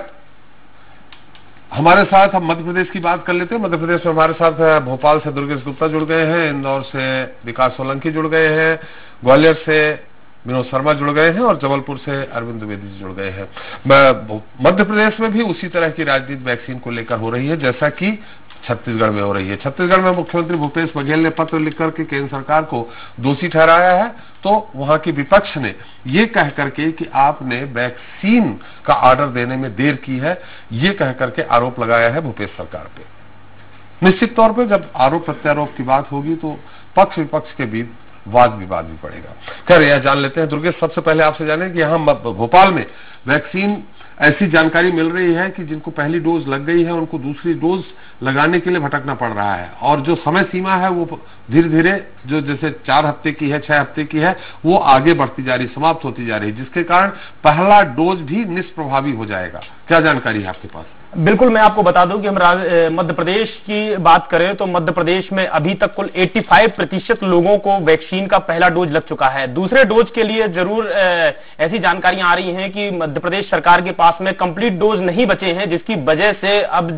हमारे साथ हम मध्य प्रदेश की बात कर लेते हैं। मध्य प्रदेश में हमारे साथ भोपाल से दुर्गेश गुप्ता जुड़ गए हैं, इंदौर से विकास सोलंकी जुड़ गए हैं, ग्वालियर से विनोद शर्मा जुड़ गए हैं और जबलपुर से अरविंद द्विवेदी जी जुड़ गए हैं। मध्य प्रदेश में भी उसी तरह की राजनीति वैक्सीन को लेकर हो रही है जैसा कि छत्तीसगढ़ में हो रही है। छत्तीसगढ़ में मुख्यमंत्री भूपेश बघेल ने पत्र लिख करके केंद्र सरकार को दोषी ठहराया है। तो वहां की विपक्ष ने ये कह करके कि आपने वैक्सीन का ऑर्डर देने में देर की है, ये कह करके आरोप लगाया है भूपेश सरकार पे। निश्चित तौर पे जब आरोप प्रत्यारोप की बात होगी तो पक्ष विपक्ष के बीच वाद विवाद भी पड़ेगा। खैर यह जान लेते हैं दुर्गेश, सबसे पहले आपसे जाने कि यहाँ भोपाल में वैक्सीन ऐसी जानकारी मिल रही है कि जिनको पहली डोज लग गई है उनको दूसरी डोज लगाने के लिए भटकना पड़ रहा है, और जो समय सीमा है वो धीरे धीरे जो जैसे 4 हफ्ते की है, 6 हफ्ते की है, वो आगे बढ़ती जा रही, समाप्त होती जा रही, जिसके कारण पहला डोज भी निष्प्रभावी हो जाएगा। क्या जानकारी है आपके पास? बिल्कुल, मैं आपको बता दूं कि हम मध्य प्रदेश की बात करें तो मध्य प्रदेश में अभी तक कुल 85% लोगों को वैक्सीन का पहला डोज लग चुका है। दूसरे डोज के लिए जरूर ऐसी जानकारियां आ रही हैं कि मध्य प्रदेश सरकार के पास में कंप्लीट डोज नहीं बचे हैं, जिसकी वजह से अब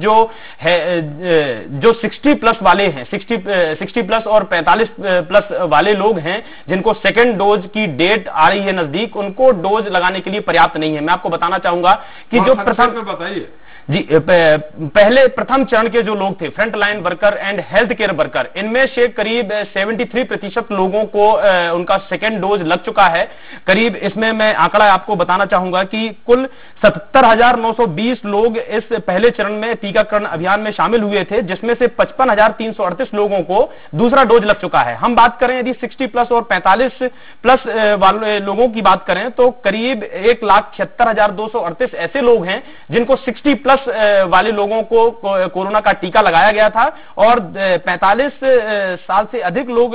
जो 60 प्लस वाले हैं, 60 प्लस और 45 प्लस वाले लोग हैं जिनको सेकेंड डोज की डेट आ रही है नजदीक, उनको डोज लगाने के लिए पर्याप्त नहीं है। मैं आपको बताना चाहूंगा कि जो बताइए जी, पहले प्रथम चरण के जो लोग थे, front line worker and health care worker, इनमें से करीब 73% लोगों को उनका सेकेंड डोज लग चुका है। करीब इसमें मैं आंकड़ा आपको बताना चाहूंगा कि कुल 77,920 लोग इस पहले चरण में टीकाकरण अभियान में शामिल हुए थे, जिसमें से 55,338 लोगों को दूसरा डोज लग चुका है। हम बात करें यदि 60 प्लस और 45 प्लस वाले लोगों की बात करें तो करीब 1,76,238 ऐसे लोग हैं जिनको 60 प्लस प्लस वाले लोगों को कोरोना का टीका लगाया गया था और 45 साल से अधिक लोग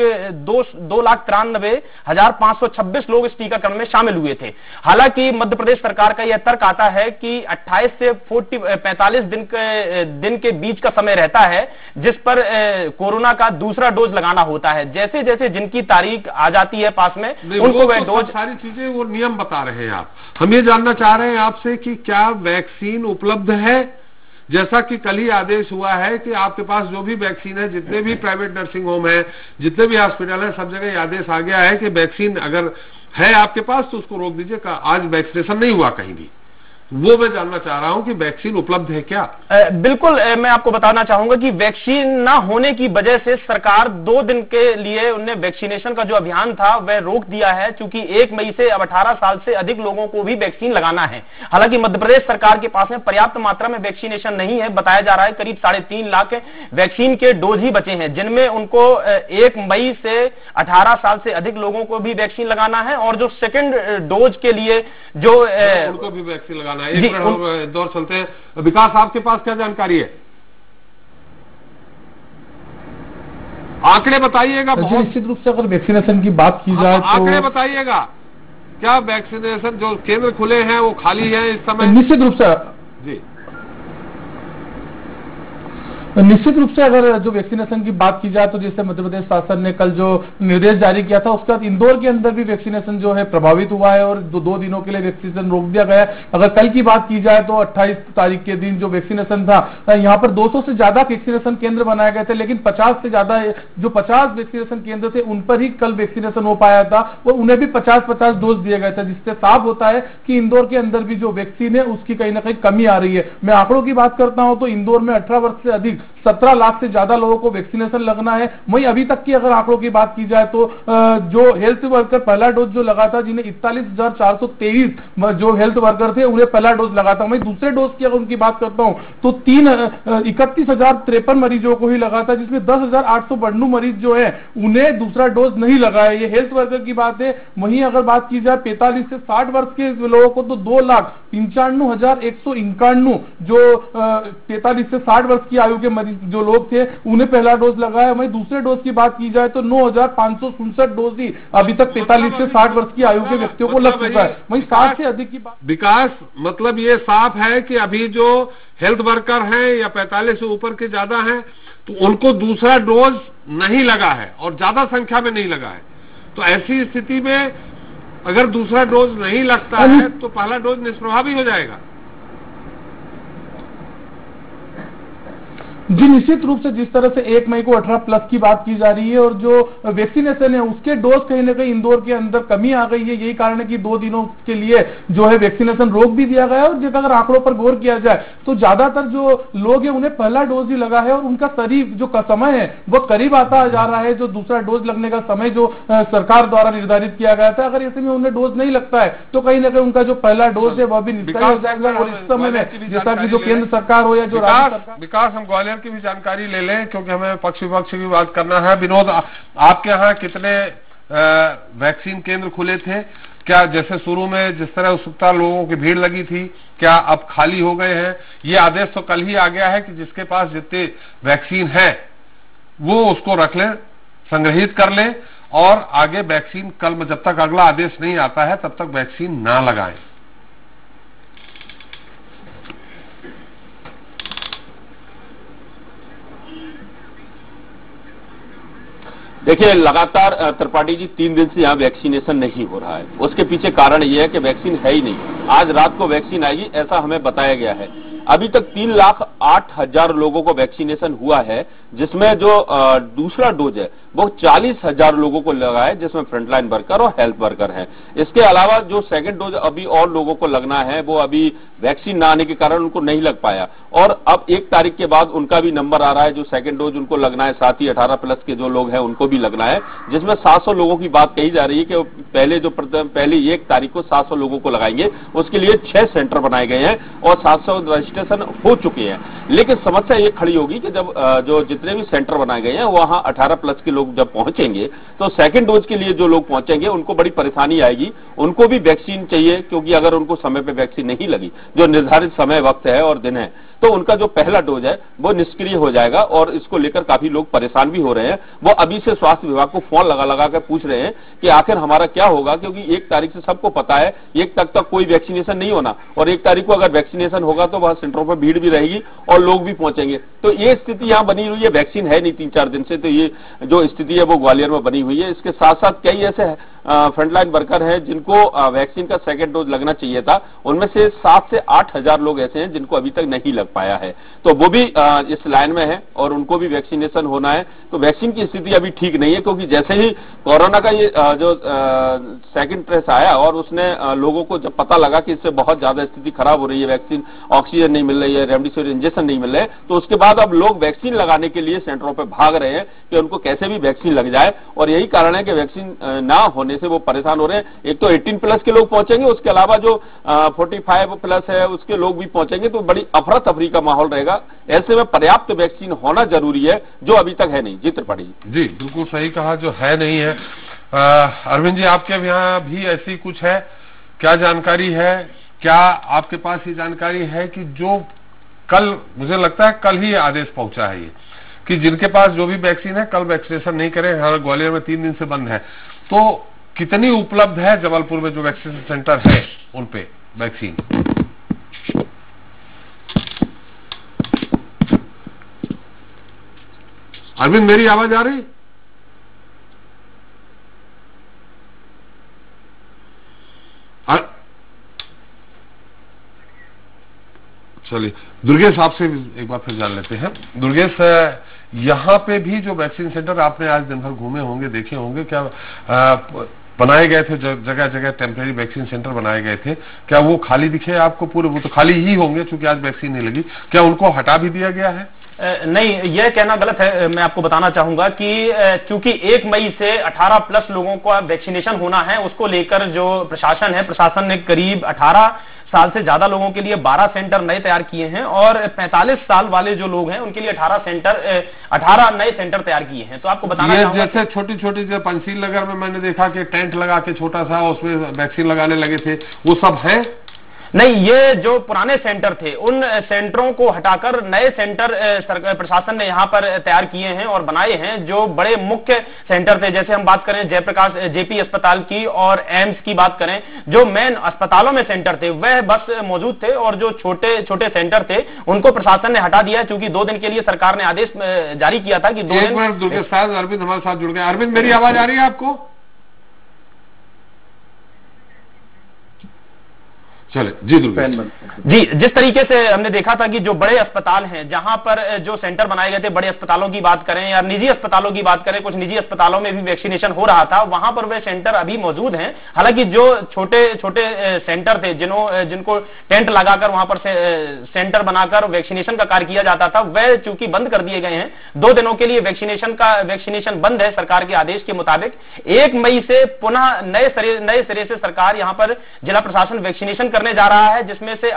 2,93,526 लोग इस टीकाकरण में शामिल हुए थे। हालांकि मध्य प्रदेश सरकार का यह तर्क आता है कि 28 से 45 दिन के बीच का समय रहता है जिस पर कोरोना का दूसरा डोज लगाना होता है। जैसे जैसे जिनकी तारीख आ जाती है पास में उनको वह डोज, सारी चीजें वो नियम बता रहे हैं आप। हम ये जानना चाह रहे हैं आपसे कि क्या वैक्सीन उपलब्ध है? जैसा कि कल ही आदेश हुआ है कि आपके पास जो भी वैक्सीन है, जितने भी प्राइवेट नर्सिंग होम है, जितने भी हॉस्पिटल है, सब जगह आदेश आ गया है कि वैक्सीन अगर है आपके पास तो उसको रोक दीजिए। आज वैक्सीनेशन नहीं हुआ कहीं भी, वो मैं जानना चाह रहा हूं कि वैक्सीन उपलब्ध है क्या? बिल्कुल, मैं आपको बताना चाहूंगा कि वैक्सीन ना होने की वजह से सरकार 2 दिन के लिए उन्हें वैक्सीनेशन का जो अभियान था वह रोक दिया है, क्योंकि 1 मई से अब 18 साल से अधिक लोगों को भी वैक्सीन लगाना है। हालांकि मध्य प्रदेश सरकार के पास में पर्याप्त मात्रा में वैक्सीनेशन नहीं है। बताया जा रहा है करीब 3.5 लाख वैक्सीन के डोज ही बचे हैं, जिनमें उनको 1 मई से 18 साल से अधिक लोगों को भी वैक्सीन लगाना है और जो सेकेंड डोज के लिए जो उनको भी वैक्सीन लगाना। एक मिनट दौर चलते हैं। विकास, आपके पास क्या जानकारी है? आंकड़े बताइएगा। बहुत निश्चित रूप से अगर वैक्सीनेशन की बात की जाए तो आंकड़े बताइएगा, क्या वैक्सीनेशन जो केंद्र खुले हैं वो खाली है इस समय? निश्चित रूप से जी, निश्चित रूप से अगर जो वैक्सीनेशन की बात की जाए तो जैसे मध्य प्रदेश शासन ने कल जो निर्देश जारी किया था उसके बाद इंदौर के अंदर भी वैक्सीनेशन जो है प्रभावित हुआ है और 2 दिनों के लिए वैक्सीनेशन रोक दिया गया है। अगर कल की बात की जाए तो 28 तारीख के दिन जो वैक्सीनेशन था, यहाँ पर 200 से ज्यादा वैक्सीनेशन केंद्र बनाए गए थे, लेकिन 50 से ज्यादा जो 50 वैक्सीनेशन केंद्र थे उन पर ही कल वैक्सीनेशन हो पाया था और उन्हें भी 50-50 डोज दिए गए थे, जिससे साफ होता है कि इंदौर के अंदर भी जो वैक्सीन है उसकी कहीं ना कहीं कमी आ रही है। मैं आंकड़ों की बात करता हूं तो इंदौर में 18 वर्ष से अधिक 17 लाख से ज्यादा लोगों को वैक्सीनेशन लगना है। वहीं अभी तक की अगर आंकड़ों की बात की जाए तो जो हेल्थ वर्कर पहला डोज जो लगा था, जिन्हें 41,423 जो हेल्थ वर्कर थे उन्हें पहला डोज लगा था। वहीं दूसरे डोज की अगर उनकी बात करता हूं तो 31,053 मरीजों को ही लगा था, जिसमें 10,892 मरीज जो है उन्हें दूसरा डोज नहीं लगा है। ये हेल्थ वर्कर की बात है। वहीं अगर बात की जाए 45 से 60 वर्ष के लोगों को तो 2,95,191 जो 45 से 60 वर्ष की आयु के मरीज जो लोग थे उन्हें पहला डोज लगाया। वहीं दूसरे डोज की बात की जाए तो 9,567 डोज ही अभी तक 45 से 60 वर्ष की आयु के व्यक्तियों को लग चुका है। वहीं 60 से अधिक की बात। विकास, मतलब ये साफ है कि अभी जो हेल्थ वर्कर हैं या 45 से ऊपर के ज्यादा हैं तो उनको दूसरा डोज नहीं लगा है और ज्यादा संख्या में नहीं लगा है। तो ऐसी स्थिति में अगर दूसरा डोज नहीं लगता है तो पहला डोज निष्प्रभावी हो जाएगा। जी निश्चित रूप से जिस तरह से 1 मई को 18 प्लस की बात की जा रही है और जो वैक्सीनेशन है उसके डोज कहीं ना कहीं इंदौर के अंदर कमी आ गई है। यही कारण है कि 2 दिनों के लिए जो है वैक्सीनेशन रोक भी दिया गया है। और अगर आंकड़ों पर गौर किया जाए तो ज्यादातर जो लोग हैं उन्हें पहला डोज ही लगा है और उनका करीब जो समय है वो करीब आता जा रहा है। जो दूसरा डोज लगने का समय जो सरकार द्वारा निर्धारित किया गया था, अगर ऐसे में उन्हें डोज नहीं लगता है तो कहीं ना कहीं उनका जो पहला डोज है वह भी निष्क्रिय हो जाएगा। और इस समय में जैसा कि जो केंद्र सरकार हो या जो राज्य सरकार। विकास, हम ग्वालियर की भी जानकारी ले लें क्योंकि हमें पक्ष विपक्ष की बात करना है। विनोद, आपके यहाँ कितने वैक्सीन केंद्र खुले थे? क्या जैसे शुरू में जिस तरह उत्सुकता लोगों की भीड़ लगी थी, क्या अब खाली हो गए हैं? ये आदेश तो कल ही आ गया है कि जिसके पास जितने वैक्सीन है वो उसको रख ले, संग्रहित कर ले और आगे वैक्सीन कल में जब तक अगला आदेश नहीं आता है तब तक वैक्सीन ना लगाएं। देखिए, लगातार त्रिपाठी जी 3 दिन से यहाँ वैक्सीनेशन नहीं हो रहा है। उसके पीछे कारण ये है कि वैक्सीन है ही नहीं। आज रात को वैक्सीन आएगी ऐसा हमें बताया गया है। अभी तक 3,08,000 लोगों को वैक्सीनेशन हुआ है, जिसमें जो दूसरा डोज है वो 40,000 लोगों को लगा है, जिसमें फ्रंटलाइन वर्कर और हेल्थ वर्कर हैं। इसके अलावा जो सेकंड डोज अभी और लोगों को लगना है वो अभी वैक्सीन ना आने के कारण उनको नहीं लग पाया और अब 1 तारीख के बाद उनका भी नंबर आ रहा है जो सेकंड डोज उनको लगना है। साथ ही 18 प्लस के जो लोग हैं उनको भी लगना है, जिसमें 700 लोगों की बात कही जा रही है कि पहले 1 तारीख को 700 लोगों को लगाएंगे। उसके लिए 6 सेंटर बनाए गए हैं और 700 वरिष्ठ वैक्सीनेशन हो चुके हैं। लेकिन समस्या ये खड़ी होगी कि जब जो जितने भी सेंटर बनाए गए हैं वहां 18+ के लोग जब पहुंचेंगे तो सेकंड डोज के लिए जो लोग पहुंचेंगे उनको बड़ी परेशानी आएगी। उनको भी वैक्सीन चाहिए, क्योंकि अगर उनको समय पे वैक्सीन नहीं लगी, जो निर्धारित समय वक्त है और दिन है, तो उनका जो पहला डोज है वो निष्क्रिय हो जाएगा। और इसको लेकर काफी लोग परेशान भी हो रहे हैं। वो अभी से स्वास्थ्य विभाग को फोन लगा लगा कर पूछ रहे हैं कि आखिर हमारा क्या होगा, क्योंकि 1 तारीख से सबको पता है 1 तक कोई वैक्सीनेशन नहीं होना, और 1 तारीख को अगर वैक्सीनेशन होगा तो वह सेंटरों पर भीड़ भी रहेगी और लोग भी पहुंचेंगे। तो ये स्थिति यहाँ बनी हुई है। वैक्सीन है नहीं 3-4 दिन से, तो ये जो स्थिति है वो ग्वालियर में बनी हुई है। इसके साथ साथ कई ऐसे फ्रंटलाइन वर्कर हैं जिनको वैक्सीन का सेकेंड डोज लगना चाहिए था। उनमें से 7 से 8 हजार लोग ऐसे हैं जिनको अभी तक नहीं लग पाया है, तो वो भी इस लाइन में है और उनको भी वैक्सीनेशन होना है। तो वैक्सीन की स्थिति अभी ठीक नहीं है, क्योंकि जैसे ही कोरोना का ये जो सेकंड ट्रेस आया और उसने लोगों को जब पता लगा कि इससे बहुत ज्यादा स्थिति खराब हो रही है, वैक्सीन ऑक्सीजन नहीं मिल रही है, रेमडेसिविर इंजेक्शन नहीं मिल रहे, तो उसके बाद अब लोग वैक्सीन लगाने के लिए सेंटरों पर भाग रहे हैं कि उनको कैसे भी वैक्सीन लग जाए। और यही कारण है कि वैक्सीन ना होने से वो परेशान हो रहे हैं। एक तो 18+ के लोग पहुंचेंगे, उसके अलावा जो 45+ है उसके लोग भी पहुंचेंगे, तो बड़ी अफरा तफरी का माहौल रहेगा। ऐसे में पर्याप्त वैक्सीन होना जरूरी है, जो अभी तक है नहीं। जी त्रिपाठी जी, बिल्कुल सही कहा, जो है नहीं है। अरविंद जी, आपके यहाँ भी ऐसी कुछ है, क्या जानकारी है? क्या आपके पास ये जानकारी है कि जो कल, मुझे लगता है कल ही आदेश पहुंचा है ये, कि जिनके पास जो भी वैक्सीन है कल वैक्सीनेशन नहीं करें। हर ग्वालियर में 3 दिन से बंद है, तो कितनी उपलब्ध है जबलपुर में जो वैक्सीनेशन सेंटर है उन पे वैक्सीन? अरविंद, मेरी आवाज आ रही? चलिए दुर्गेश आपसे एक बार फिर जान लेते हैं। दुर्गेश, यहाँ पे भी जो वैक्सीन सेंटर आपने आज दिन भर घूमे होंगे, देखे होंगे, क्या बनाए गए थे जगह जगह टेम्परेरी वैक्सीन सेंटर बनाए गए थे, क्या वो खाली दिखे आपको पूरे? वो तो खाली ही होंगे क्योंकि आज वैक्सीन नहीं लगी। क्या उनको हटा भी दिया गया है? नहीं, यह कहना गलत है। मैं आपको बताना चाहूंगा कि चूंकि 1 मई से 18+ लोगों का वैक्सीनेशन होना है, उसको लेकर जो प्रशासन ने करीब 18 साल से ज्यादा लोगों के लिए 12 सेंटर नए तैयार किए हैं और 45 साल वाले जो लोग हैं उनके लिए 18 नए सेंटर तैयार किए हैं। तो आपको बताना चाहूंगा, जैसे छोटी छोटी जो पंसील नगर में मैंने देखा कि टेंट लगा के छोटा सा उसमें वैक्सीन लगाने लगे थे, वो सब है? नहीं, ये जो पुराने सेंटर थे उन सेंटरों को हटाकर नए सेंटर प्रशासन ने यहाँ पर तैयार किए हैं और बनाए हैं। जो बड़े मुख्य सेंटर थे, जैसे हम बात करें जयप्रकाश जेपी अस्पताल की और एम्स की बात करें, जो मेन अस्पतालों में सेंटर थे वह बस मौजूद थे, और जो छोटे छोटे सेंटर थे उनको प्रशासन ने हटा दिया है, क्योंकि 2 दिन के लिए सरकार ने आदेश जारी किया था कि 2 दिन। दुर्गेश साहब, अरविंद हमारे साथ जुड़ गए। अरविंद, मेरी आवाज आ रही है आपको? चले जी जी, जिस तरीके से हमने देखा था कि जो बड़े अस्पताल हैं, जहां पर जो सेंटर बनाए गए थे, बड़े अस्पतालों की बात करें या निजी अस्पतालों की बात करें, कुछ निजी अस्पतालों में भी वैक्सीनेशन हो रहा था, वहां पर वे सेंटर अभी मौजूद हैं। हालांकि जो छोटे छोटे सेंटर थे जिनको टेंट लगाकर वहां पर सेंटर बनाकर वैक्सीनेशन का कार्य किया जाता था, वह चूंकि बंद कर दिए गए हैं। 2 दिनों के लिए वैक्सीनेशन बंद है सरकार के आदेश के मुताबिक। 1 मई से पुनः नए सिरे से सरकार यहां पर जिला प्रशासन वैक्सीनेशन करने जा रहा है, जिसमें से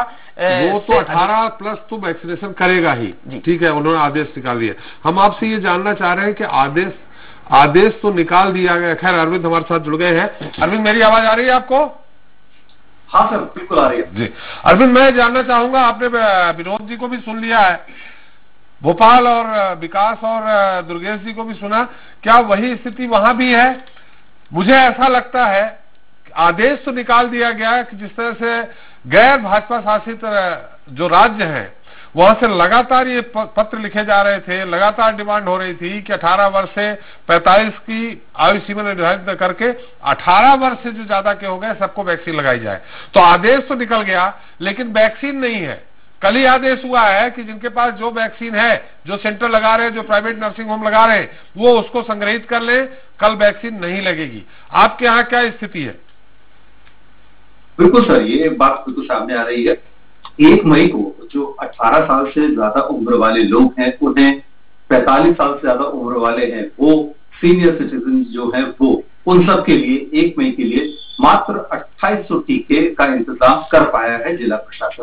18+ तो वैक्सीनेशन करेगा ही। ठीक है, उन्होंने आदेश निकाल दिया। हम आपसे ये जानना चाह रहे हैं कि आदेश तो निकाल दिया गया। खैर, अरविंद हमारे साथ जुड़ गए हैं। अरविंद, मेरी आवाज आ रही है आपको? हाँ सर, बिल्कुल आ रही है जी। अरविंद, मैं जानना चाहूंगा, आपने विनोद जी को भी सुन लिया है, भोपाल और विकास और दुर्गेश जी को भी सुना, क्या वही स्थिति वहां भी है? मुझे ऐसा लगता है आदेश तो निकाल दिया गया कि जिस तरह से गैर भाजपा शासित जो राज्य हैं वहां से लगातार ये पत्र लिखे जा रहे थे, लगातार डिमांड हो रही थी कि 18 वर्ष से 45 की आयु सीमा निर्धारित करके 18 वर्ष से जो ज्यादा के हो गए सबको वैक्सीन लगाई जाए। तो आदेश तो निकल गया, लेकिन वैक्सीन नहीं है। कल ही आदेश हुआ है कि जिनके पास जो वैक्सीन है, जो सेंटर लगा रहे हैं, जो प्राइवेट नर्सिंग होम लगा रहे हैं, वो उसको संग्रहित कर ले, कल वैक्सीन नहीं लगेगी। आपके यहाँ क्या स्थिति है? बिल्कुल सर, ये बात बिल्कुल सामने आ रही है। 1 मई को जो 18 साल से ज्यादा उम्र वाले लोग हैं, उन्हें 45 साल से ज्यादा उम्र वाले हैं, वो सीनियर सिटीजन जो है, वो उन सब के लिए 1 मई के लिए मात्र 2800 टीके का इंतजाम कर पाया है जिला प्रशासन।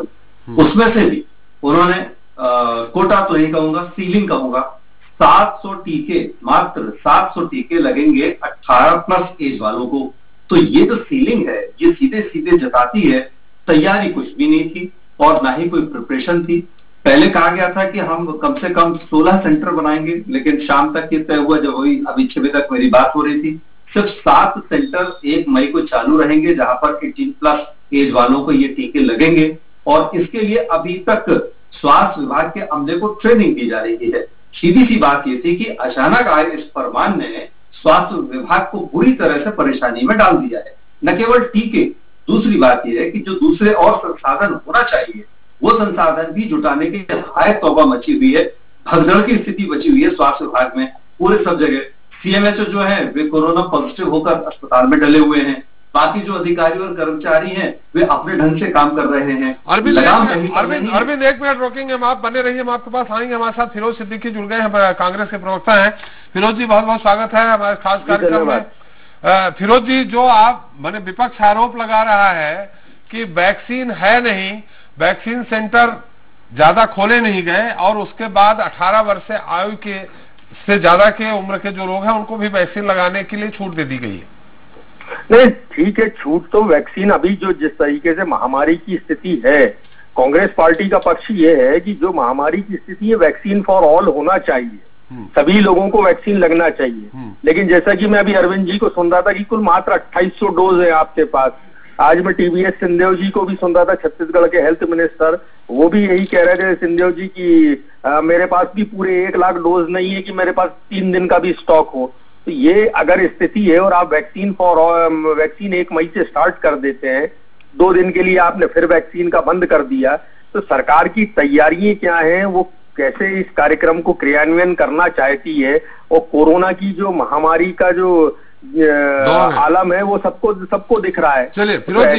उसमें से भी उन्होंने कोटा तो नहीं कहूंगा, सीलिंग कहूंगा, 700 टीके, मात्र 700 टीके लगेंगे 18+ एज वालों को। तो ये जो सीलिंग है ये सीधे सीधे जताती है तैयारी कुछ भी नहीं थी और ना ही कोई प्रिपरेशन थी। पहले कहा गया था कि हम कम से कम 16 सेंटर बनाएंगे, लेकिन शाम तक ये तय हुआ जब वही अभी 6 बजे तक मेरी बात हो रही थी, सिर्फ 7 सेंटर 1 मई को चालू रहेंगे जहां पर 18+ एज वालों को ये टीके लगेंगे। और इसके लिए अभी तक स्वास्थ्य विभाग के अमले को ट्रेनिंग दी जा रही है। सीधी सी बात ये थी कि अचानक आए इस फरमान ने स्वास्थ्य विभाग को बुरी तरह से परेशानी में डाल दिया है। न केवल टीके, दूसरी बात यह है कि जो दूसरे और संसाधन होना चाहिए वो संसाधन भी जुटाने की हाय तौबा मची हुई है, भगदड़ की स्थिति बची हुई है स्वास्थ्य विभाग में। पूरे सब जगह सीएमएचओ जो है वे कोरोना पॉजिटिव होकर अस्पताल में डले हुए हैं, बाकी जो अधिकारी और कर्मचारी हैं वे अपने ढंग से काम कर रहे हैं। अरविंद एक मिनट रोकेंगे हम, आप बने रहिए, हम आपके पास आएंगे। हमारे साथ फिरोज सिद्दीकी जुड़ गए हैं, कांग्रेस के प्रवक्ता हैं। फिरोज जी बहुत बहुत स्वागत है हमारे खास कार्यक्रम में। फिरोज जी, जो आप मैंने विपक्ष आरोप लगा रहा है कि वैक्सीन है नहीं, वैक्सीन सेंटर ज्यादा खोले नहीं गए और उसके बाद 18 वर्ष से आयु के से ज्यादा के उम्र के जो लोग हैं उनको भी वैक्सीन लगाने के लिए छूट दे दी गई है। नहीं, ठीक है, छूट तो वैक्सीन अभी जो जिस तरीके से महामारी की स्थिति है, कांग्रेस पार्टी का पक्ष ये है कि जो महामारी की स्थिति है वैक्सीन फॉर ऑल होना चाहिए, सभी लोगों को वैक्सीन लगना चाहिए। लेकिन जैसा कि मैं अभी अरविंद जी को सुन रहा था कि कुल मात्र 2800 डोज है आपके पास। आज मैं टीवीएस सिंहदेव जी को भी सुन रहा था, छत्तीसगढ़ के हेल्थ मिनिस्टर, वो भी यही कह रहे थे सिंहदेव जी की मेरे पास भी पूरे 1 लाख डोज नहीं है कि मेरे पास 3 दिन का भी स्टॉक हो। तो ये अगर स्थिति है और आप वैक्सीन 1 मई से स्टार्ट कर देते हैं, 2 दिन के लिए आपने फिर वैक्सीन का बंद कर दिया, तो सरकार की तैयारियां क्या हैं, वो कैसे इस कार्यक्रम को क्रियान्वयन करना चाहती है, और कोरोना की जो महामारी का जो आलम है वो सबको दिख रहा है। चलिए फिरोज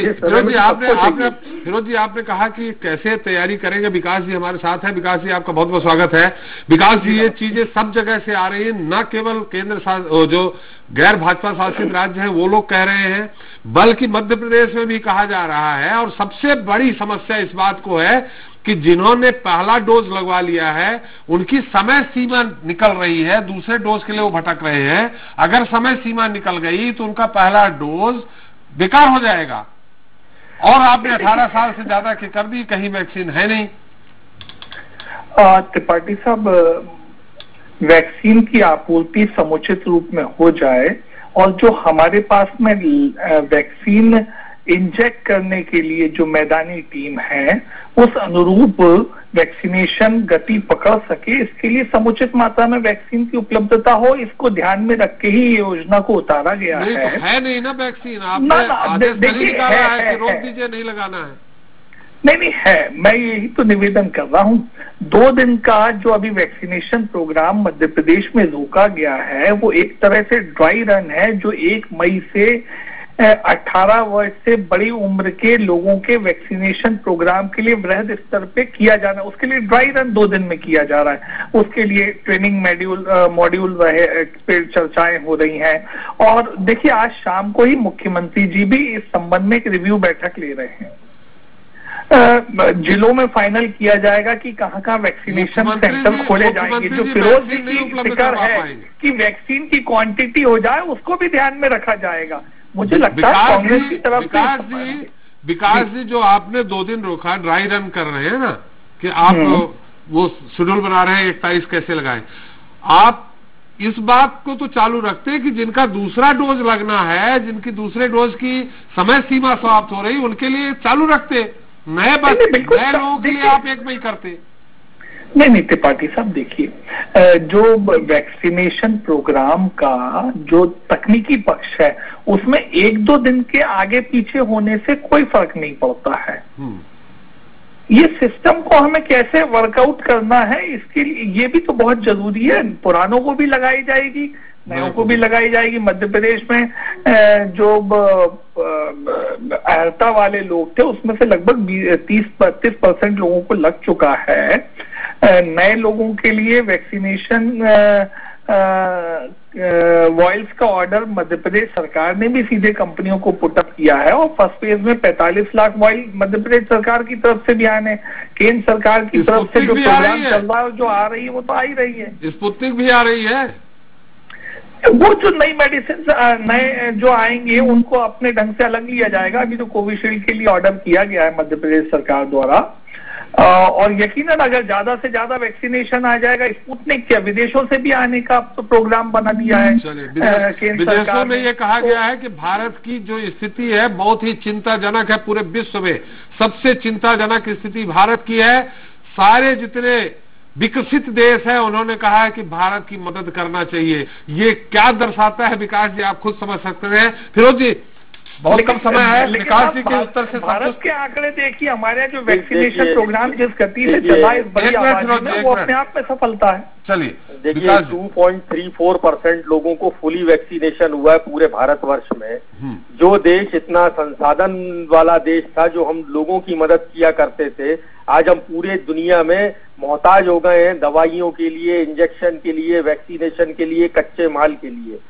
जी आपने कहा कि कैसे तैयारी करेंगे। विकास जी हमारे साथ है। विकास जी आपका बहुत बहुत स्वागत है। विकास जी, ये चीजें सब जगह से आ रही है, न केवल केंद्र जो गैर भाजपा शासित राज्य हैं वो लोग कह रहे हैं, बल्कि मध्य प्रदेश में भी कहा जा रहा है। और सबसे बड़ी समस्या इस बात को है कि जिन्होंने पहला डोज लगवा लिया है उनकी समय सीमा निकल रही है, दूसरे डोज के लिए वो भटक रहे हैं। अगर समय सीमा निकल गई तो उनका पहला डोज बेकार हो जाएगा। और आपने 18 साल से ज्यादा की कर दी, कहीं वैक्सीन है नहीं। त्रिपाठी साहब, वैक्सीन की आपूर्ति समुचित रूप में हो जाए और जो हमारे पास में वैक्सीन इंजेक्ट करने के लिए जो मैदानी टीम है उस अनुरूप वैक्सीनेशन गति पकड़ सके, इसके लिए समुचित मात्रा में वैक्सीन की उपलब्धता हो, इसको ध्यान में रख के ही योजना को उतारा गया है। तो है नहीं ना वैक्सीन, आपने आदेश नहीं निकाला है कि रोक दीजिए, नहीं लगाना है। नहीं है, मैं यही तो निवेदन कर रहा हूँ। 2 दिन का जो अभी वैक्सीनेशन प्रोग्राम मध्य प्रदेश में रोका गया है वो एक तरह से ड्राई रन है, जो 1 मई से 18 वर्ष से बड़ी उम्र के लोगों के वैक्सीनेशन प्रोग्राम के लिए वृहद स्तर पे किया जाना, उसके लिए ड्राई रन 2 दिन में किया जा रहा है। उसके लिए ट्रेनिंग मॉड्यूल पे चर्चाएं हो रही हैं। और देखिए, आज शाम को ही मुख्यमंत्री जी भी इस संबंध में एक रिव्यू बैठक ले रहे हैं। जिलों में फाइनल किया जाएगा कि कहाँ वैक्सीनेशन सेंटर खोले जाएंगे। जो फिरोज जी की फिक्र है कि वैक्सीन की क्वांटिटी हो जाए, उसको भी ध्यान में रखा जाएगा। मुझे लगता है कांग्रेस की तरफ से विकास जी जो आपने 2 दिन रोका, ड्राई रन कर रहे हैं ना कि आप वो शेड्यूल बना रहे हैं 21 कैसे लगाएं, आप इस बात को तो चालू रखते हैं कि जिनका दूसरा डोज लगना है, जिनकी दूसरे डोज की समय सीमा समाप्त हो रही, उनके लिए चालू रखते। नए लोगों के लिए आप 1 मई करते। नहीं त्रिपाठी साहब, देखिए, जो वैक्सीनेशन प्रोग्राम का जो तकनीकी पक्ष है उसमें 1-2 दिन के आगे पीछे होने से कोई फर्क नहीं पड़ता है। ये सिस्टम को हमें कैसे वर्कआउट करना है, इसके लिए ये भी तो बहुत जरूरी है। पुरानों को भी लगाई जाएगी, नयों को भी लगाई जाएगी। मध्य प्रदेश में जो अर्हता वाले लोग थे उसमें से लगभग 30-32% लोगों को लग चुका है। नए लोगों के लिए वैक्सीनेशन वॉइल्स का ऑर्डर मध्य प्रदेश सरकार ने भी सीधे कंपनियों को पुटअप किया है और फर्स्ट फेज में 45 लाख वॉइल मध्य प्रदेश सरकार की तरफ से भी आने, केंद्र सरकार की तरफ से जो प्रोग्राम चल रहा है, जो आ रही है वो तो आ ही रही है। स्पुतनिक भी आ रही है। वो जो नई मेडिसिन नए जो आएंगे उनको अपने ढंग से अलग लिया जाएगा। अभी तो कोविशील्ड के लिए ऑर्डर किया गया है मध्य प्रदेश सरकार द्वारा, और यकीनन अगर ज्यादा से ज्यादा वैक्सीनेशन आ जाएगा, स्पुतनिक क्या विदेशों से भी आने का तो प्रोग्राम बना दिया है केंद्र सरकार में। ये कहा गया है कि भारत की जो स्थिति है बहुत ही चिंताजनक है। पूरे विश्व में सबसे चिंताजनक स्थिति भारत की है। सारे जितने विकसित देश है उन्होंने कहा है कि भारत की मदद करना चाहिए। ये क्या दर्शाता है विकास जी, आप खुद समझ सकते हैं। फिरोज जी बहुत कम समय है, विकास जी के उत्तर से भारत के आंकड़े देखिए, हमारे यहाँ जो वैक्सीनेशन प्रोग्राम जिस गति से चला इस बड़ी आबादी में, वो अपने आप में सफलता है। चलिए देखिए 2.34% लोगों को फुली वैक्सीनेशन हुआ है पूरे भारतवर्ष में। जो देश इतना संसाधन वाला देश था, जो हम लोगों की मदद किया करते थे, आज हम पूरे दुनिया में मोहताज हो गए हैं दवाइयों के लिए, इंजेक्शन के लिए, वैक्सीनेशन के लिए, कच्चे माल के लिए।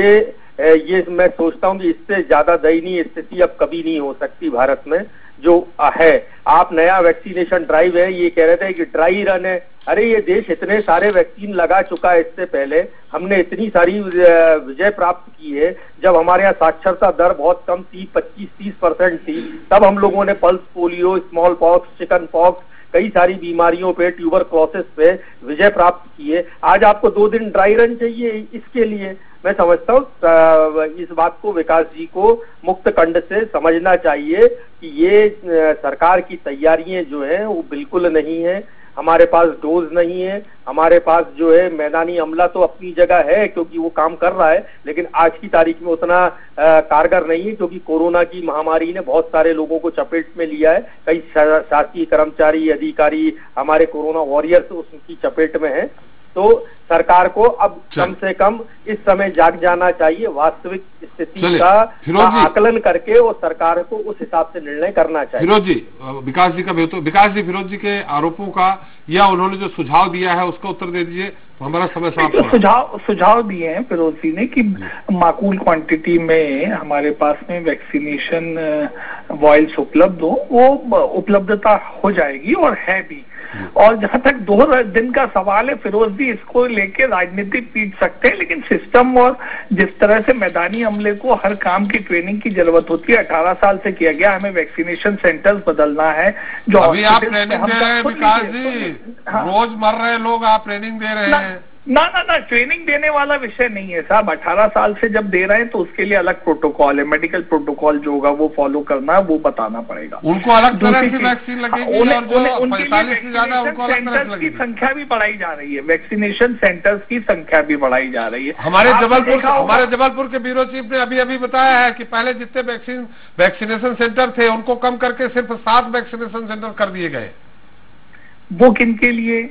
ये मैं सोचता हूँ कि इससे ज्यादा दयनीय स्थिति अब कभी नहीं हो सकती भारत में जो है। आप नया वैक्सीनेशन ड्राइव है, ये कह रहे थे कि ड्राई रन है। अरे ये देश इतने सारे वैक्सीन लगा चुका है, इससे पहले हमने इतनी सारी विजय प्राप्त की है। जब हमारे यहाँ साक्षरता दर बहुत कम थी, 25-30% थी, तब हम लोगों ने pulse polio, small pox, chicken pox, कई सारी बीमारियों पे, ट्यूबरक्लोसिस पे विजय प्राप्त किए। आज आपको 2 दिन ड्राई रन चाहिए इसके लिए। मैं समझता हूँ इस बात को विकास जी को मुक्त कंठ से समझना चाहिए कि ये सरकार की तैयारियां जो है वो बिल्कुल नहीं है। हमारे पास डोज नहीं है, हमारे पास जो है मैदानी अमला तो अपनी जगह है क्योंकि वो काम कर रहा है, लेकिन आज की तारीख में उतना कारगर नहीं है क्योंकि कोरोना की महामारी ने बहुत सारे लोगों को चपेट में लिया है। कई शासकीय कर्मचारी, अधिकारी, हमारे कोरोना वॉरियर्स उसकी चपेट में है। तो सरकार को अब कम से कम इस समय जाग जाना चाहिए, वास्तविक स्थिति का आकलन करके और सरकार को उस हिसाब से निर्णय करना चाहिए। फिरोज जी, विकास जी का भी तो विकास जी फिरोज जी के आरोपों का या उन्होंने जो सुझाव दिया है उसका उत्तर दे दीजिए, तो हमारा समय समाप्त हो। सुझाव दिए हैं फिरोज जी ने कि माकूल क्वांटिटी में हमारे पास में वैक्सीनेशन वॉइल्स उपलब्ध हो, वो उपलब्धता हो जाएगी और है भी। और जहां तक 2 दिन का सवाल है फिरोज जी, इसको लेके राजनीति पीट सकते हैं, लेकिन सिस्टम और जिस तरह से मैदानी अमले को हर काम की ट्रेनिंग की जरूरत होती है, 18 साल से किया गया, हमें वैक्सीनेशन सेंटर्स बदलना है। जो अभी आप ट्रेनिंग दे रहे हैं विकास जी, रोज मर रहे लोग, आप ट्रेनिंग दे रहे हैं। ना, ट्रेनिंग देने वाला विषय नहीं है साहब। 18 साल से जब दे रहे हैं तो उसके लिए अलग प्रोटोकॉल है, मेडिकल प्रोटोकॉल जो होगा वो फॉलो करना है, वो बताना पड़ेगा। उनको अलग तरह की वैक्सीन लगेगी और जो 45 से ज्यादा उनको अलग तरह की संख्या भी बढ़ाई जा रही है, वैक्सीनेशन सेंटर्स की संख्या भी बढ़ाई जा रही है। हमारे जबलपुर के ब्यूरो चीफ ने अभी बताया है कि पहले जितने वैक्सीनेशन सेंटर थे उनको कम करके सिर्फ 7 वैक्सीनेशन सेंटर कर दिए गए। वो किनके लिए?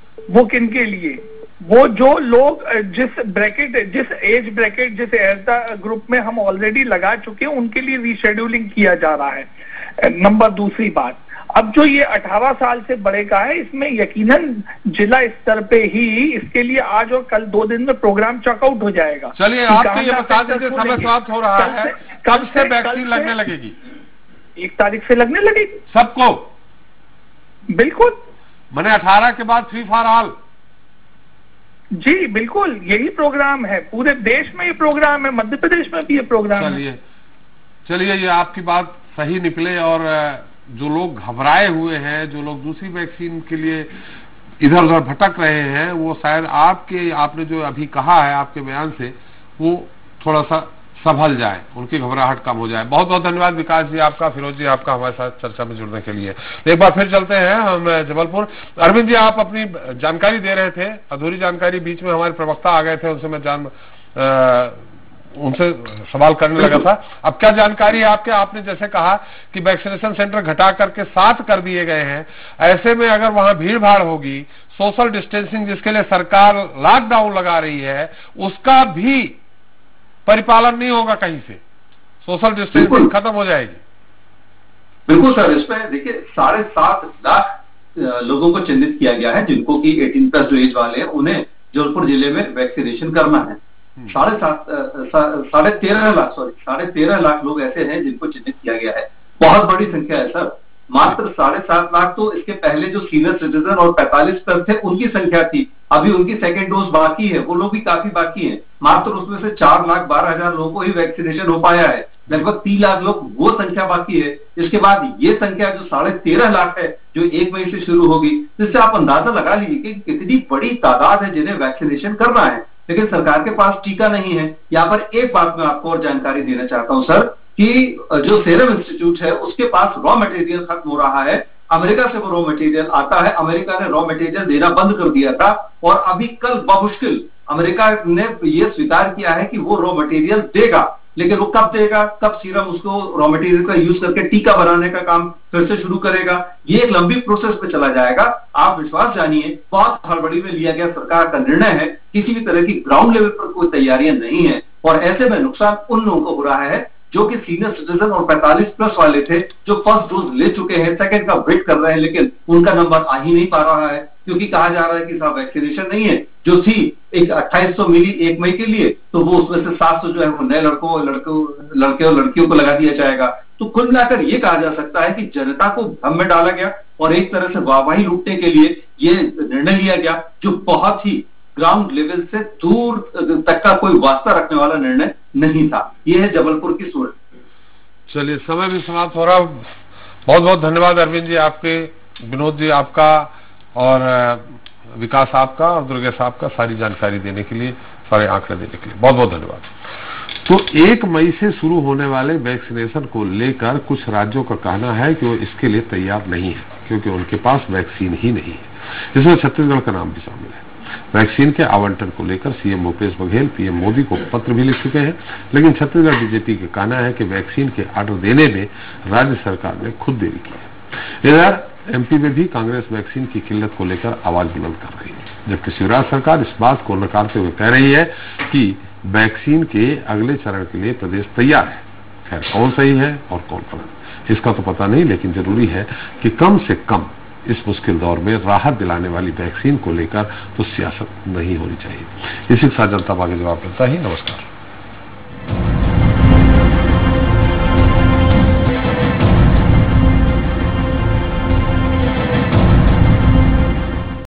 वो जो लोग जिस एज ब्रैकेट, जिस एज ग्रुप में हम ऑलरेडी लगा चुके हैं, उनके लिए रीशेड्यूलिंग किया जा रहा है। नंबर दूसरी बात, अब जो ये 18 साल से बड़े का है, इसमें यकीनन जिला स्तर पे ही इसके लिए आज और कल 2 दिन में प्रोग्राम चेकआउट हो जाएगा। चलिए आपको ये बता दीजिए, समय समाप्त हो रहा है, कब से वैक्सीन लगने लगेगी? 1 तारीख से लगने लगेगी सबको। बिल्कुल, मैंने 18 के बाद फ्री फॉर ऑल। जी बिल्कुल, यही प्रोग्राम है, पूरे देश में ये प्रोग्राम है, मध्य प्रदेश में भी ये प्रोग्राम है। चलिए ये आपकी बात सही निकले, और जो लोग घबराए हुए हैं, जो लोग दूसरी वैक्सीन के लिए इधर उधर भटक रहे हैं, वो शायद आपने जो अभी कहा है आपके बयान से वो थोड़ा सा संभल जाए, उनकी घबराहट कम हो जाए। बहुत बहुत धन्यवाद विकास जी आपका, फिरोज जी आपका हमारे साथ चर्चा में जुड़ने के लिए। एक बार फिर चलते हैं हम जबलपुर। अरविंद जी, आप अपनी जानकारी दे रहे थे, अधूरी जानकारी, बीच में हमारे प्रवक्ता आ गए थे, उनसे सवाल करने लगा था। अब क्या जानकारी है आपके? आपने जैसे कहा कि वैक्सीनेशन सेंटर घटा करके 7 कर दिए गए हैं। ऐसे में अगर वहां भीड़ भाड़ होगी, सोशल डिस्टेंसिंग जिसके लिए सरकार लॉकडाउन लगा रही है, उसका भी परिपालन नहीं होगा कहीं से, सोशल डिस्टेंसिंग खत्म हो जाएगी। बिल्कुल सर, इसमें देखिए 7.5 लाख लोगों को चिन्हित किया गया है, जिनको कि 18+ जो एज वाले हैं उन्हें जबलपुर जिले में वैक्सीनेशन करना है। 13.5 लाख लोग ऐसे हैं जिनको चिन्हित किया गया है। बहुत बड़ी संख्या है सर। मात्र 7.5 लाख तो इसके पहले जो सीनियर सिटीजन और 45+ थे उनकी संख्या थी। अभी उनकी सेकेंड डोज बाकी है, वो लोग भी काफी बाकी हैं। मात्र उसमें से 4,12,000 लोगों को ही वैक्सीनेशन हो पाया है। लगभग 3 लाख लोग वो संख्या बाकी है। इसके बाद ये संख्या जो 13.5 लाख है जो 1 मई से शुरू होगी, जिससे आप अंदाजा लगा लीजिए कि कितनी बड़ी तादाद है जिन्हें वैक्सीनेशन करना है, लेकिन सरकार के पास टीका नहीं है। यहाँ पर एक बात मैं आपको और जानकारी देना चाहता हूँ सर कि जो सीरम इंस्टीट्यूट है उसके पास रॉ मटेरियल खत्म हो रहा है। अमेरिका से वो रॉ मटेरियल आता है, अमेरिका ने रॉ मटेरियल देना बंद कर दिया था और अभी कल बमुश्किल अमेरिका ने ये स्वीकार किया है कि वो रॉ मटेरियल देगा, लेकिन वो कब देगा, कब सीरम उसको रॉ मटेरियल का यूज करके टीका बनाने का काम फिर से शुरू करेगा, ये एक लंबी प्रोसेस पे चला जाएगा। आप विश्वास जानिए, बहुत हड़बड़ी में लिया गया सरकार का निर्णय है, किसी भी तरह की ग्राउंड लेवल पर कोई तैयारियां नहीं है और ऐसे में नुकसान उन लोगों को हो रहा है जो कि सीनियर सिटीजन और 45+ वाले थे, जो फर्स्ट डोज ले चुके हैं, सेकंड का वेट कर रहे हैं, लेकिन उनका नंबर आ ही नहीं पा रहा है क्योंकि कहा जा रहा है कि साहब वैक्सीनेशन नहीं है। जो थी एक 2800 मिली 1 मई के लिए, तो वो उसमें से 700 जो है वो नए लड़के और लड़कियों को लगा दिया जाएगा। तो कुल मिलाकर ये कहा जा सकता है कि जनता को भ्रम में डाला गया और एक तरह से वाहवाही लूटने के लिए ये निर्णय लिया गया, जो बहुत ही ग्राउंड लेवल से दूर तक का कोई वास्ता रखने वाला निर्णय नहीं था। यह है जबलपुर की सूरत। चलिए, समय भी समाप्त हो रहा। बहुत बहुत धन्यवाद अरविंद जी आपके, विनोद जी आपका और विकास आपका और दुर्गे साहब का सारी जानकारी देने के लिए, सारे आंकड़े देने के लिए बहुत बहुत धन्यवाद। तो 1 मई से शुरू होने वाले वैक्सीनेशन को लेकर कुछ राज्यों का कहना है कि वो इसके लिए तैयार नहीं है क्योंकि उनके पास वैक्सीन ही नहीं है। इसमें छत्तीसगढ़ का नाम भी शामिल है। वैक्सीन के आवंटन को लेकर सीएम भूपेश बघेल पीएम मोदी को पत्र भी लिख चुके हैं, लेकिन छत्तीसगढ़ बीजेपी का कहना है कि वैक्सीन के ऑर्डर देने में राज्य सरकार ने खुद देरी की है। इधर एमपी में भी कांग्रेस वैक्सीन की किल्लत को लेकर आवाज बुलंद कर रही है, जबकि शिवराज सरकार इस बात को नकारते हुए कह रही है कि वैक्सीन के अगले चरण के लिए प्रदेश तैयार है। खैर, कौन सही है और कौन गलत इसका तो पता नहीं, लेकिन जरूरी है कि कम से कम इस मुश्किल दौर में राहत दिलाने वाली वैक्सीन को लेकर तो सियासत नहीं होनी चाहिए। इसी के साथ जनता आगे जवाब देता ही। नमस्कार।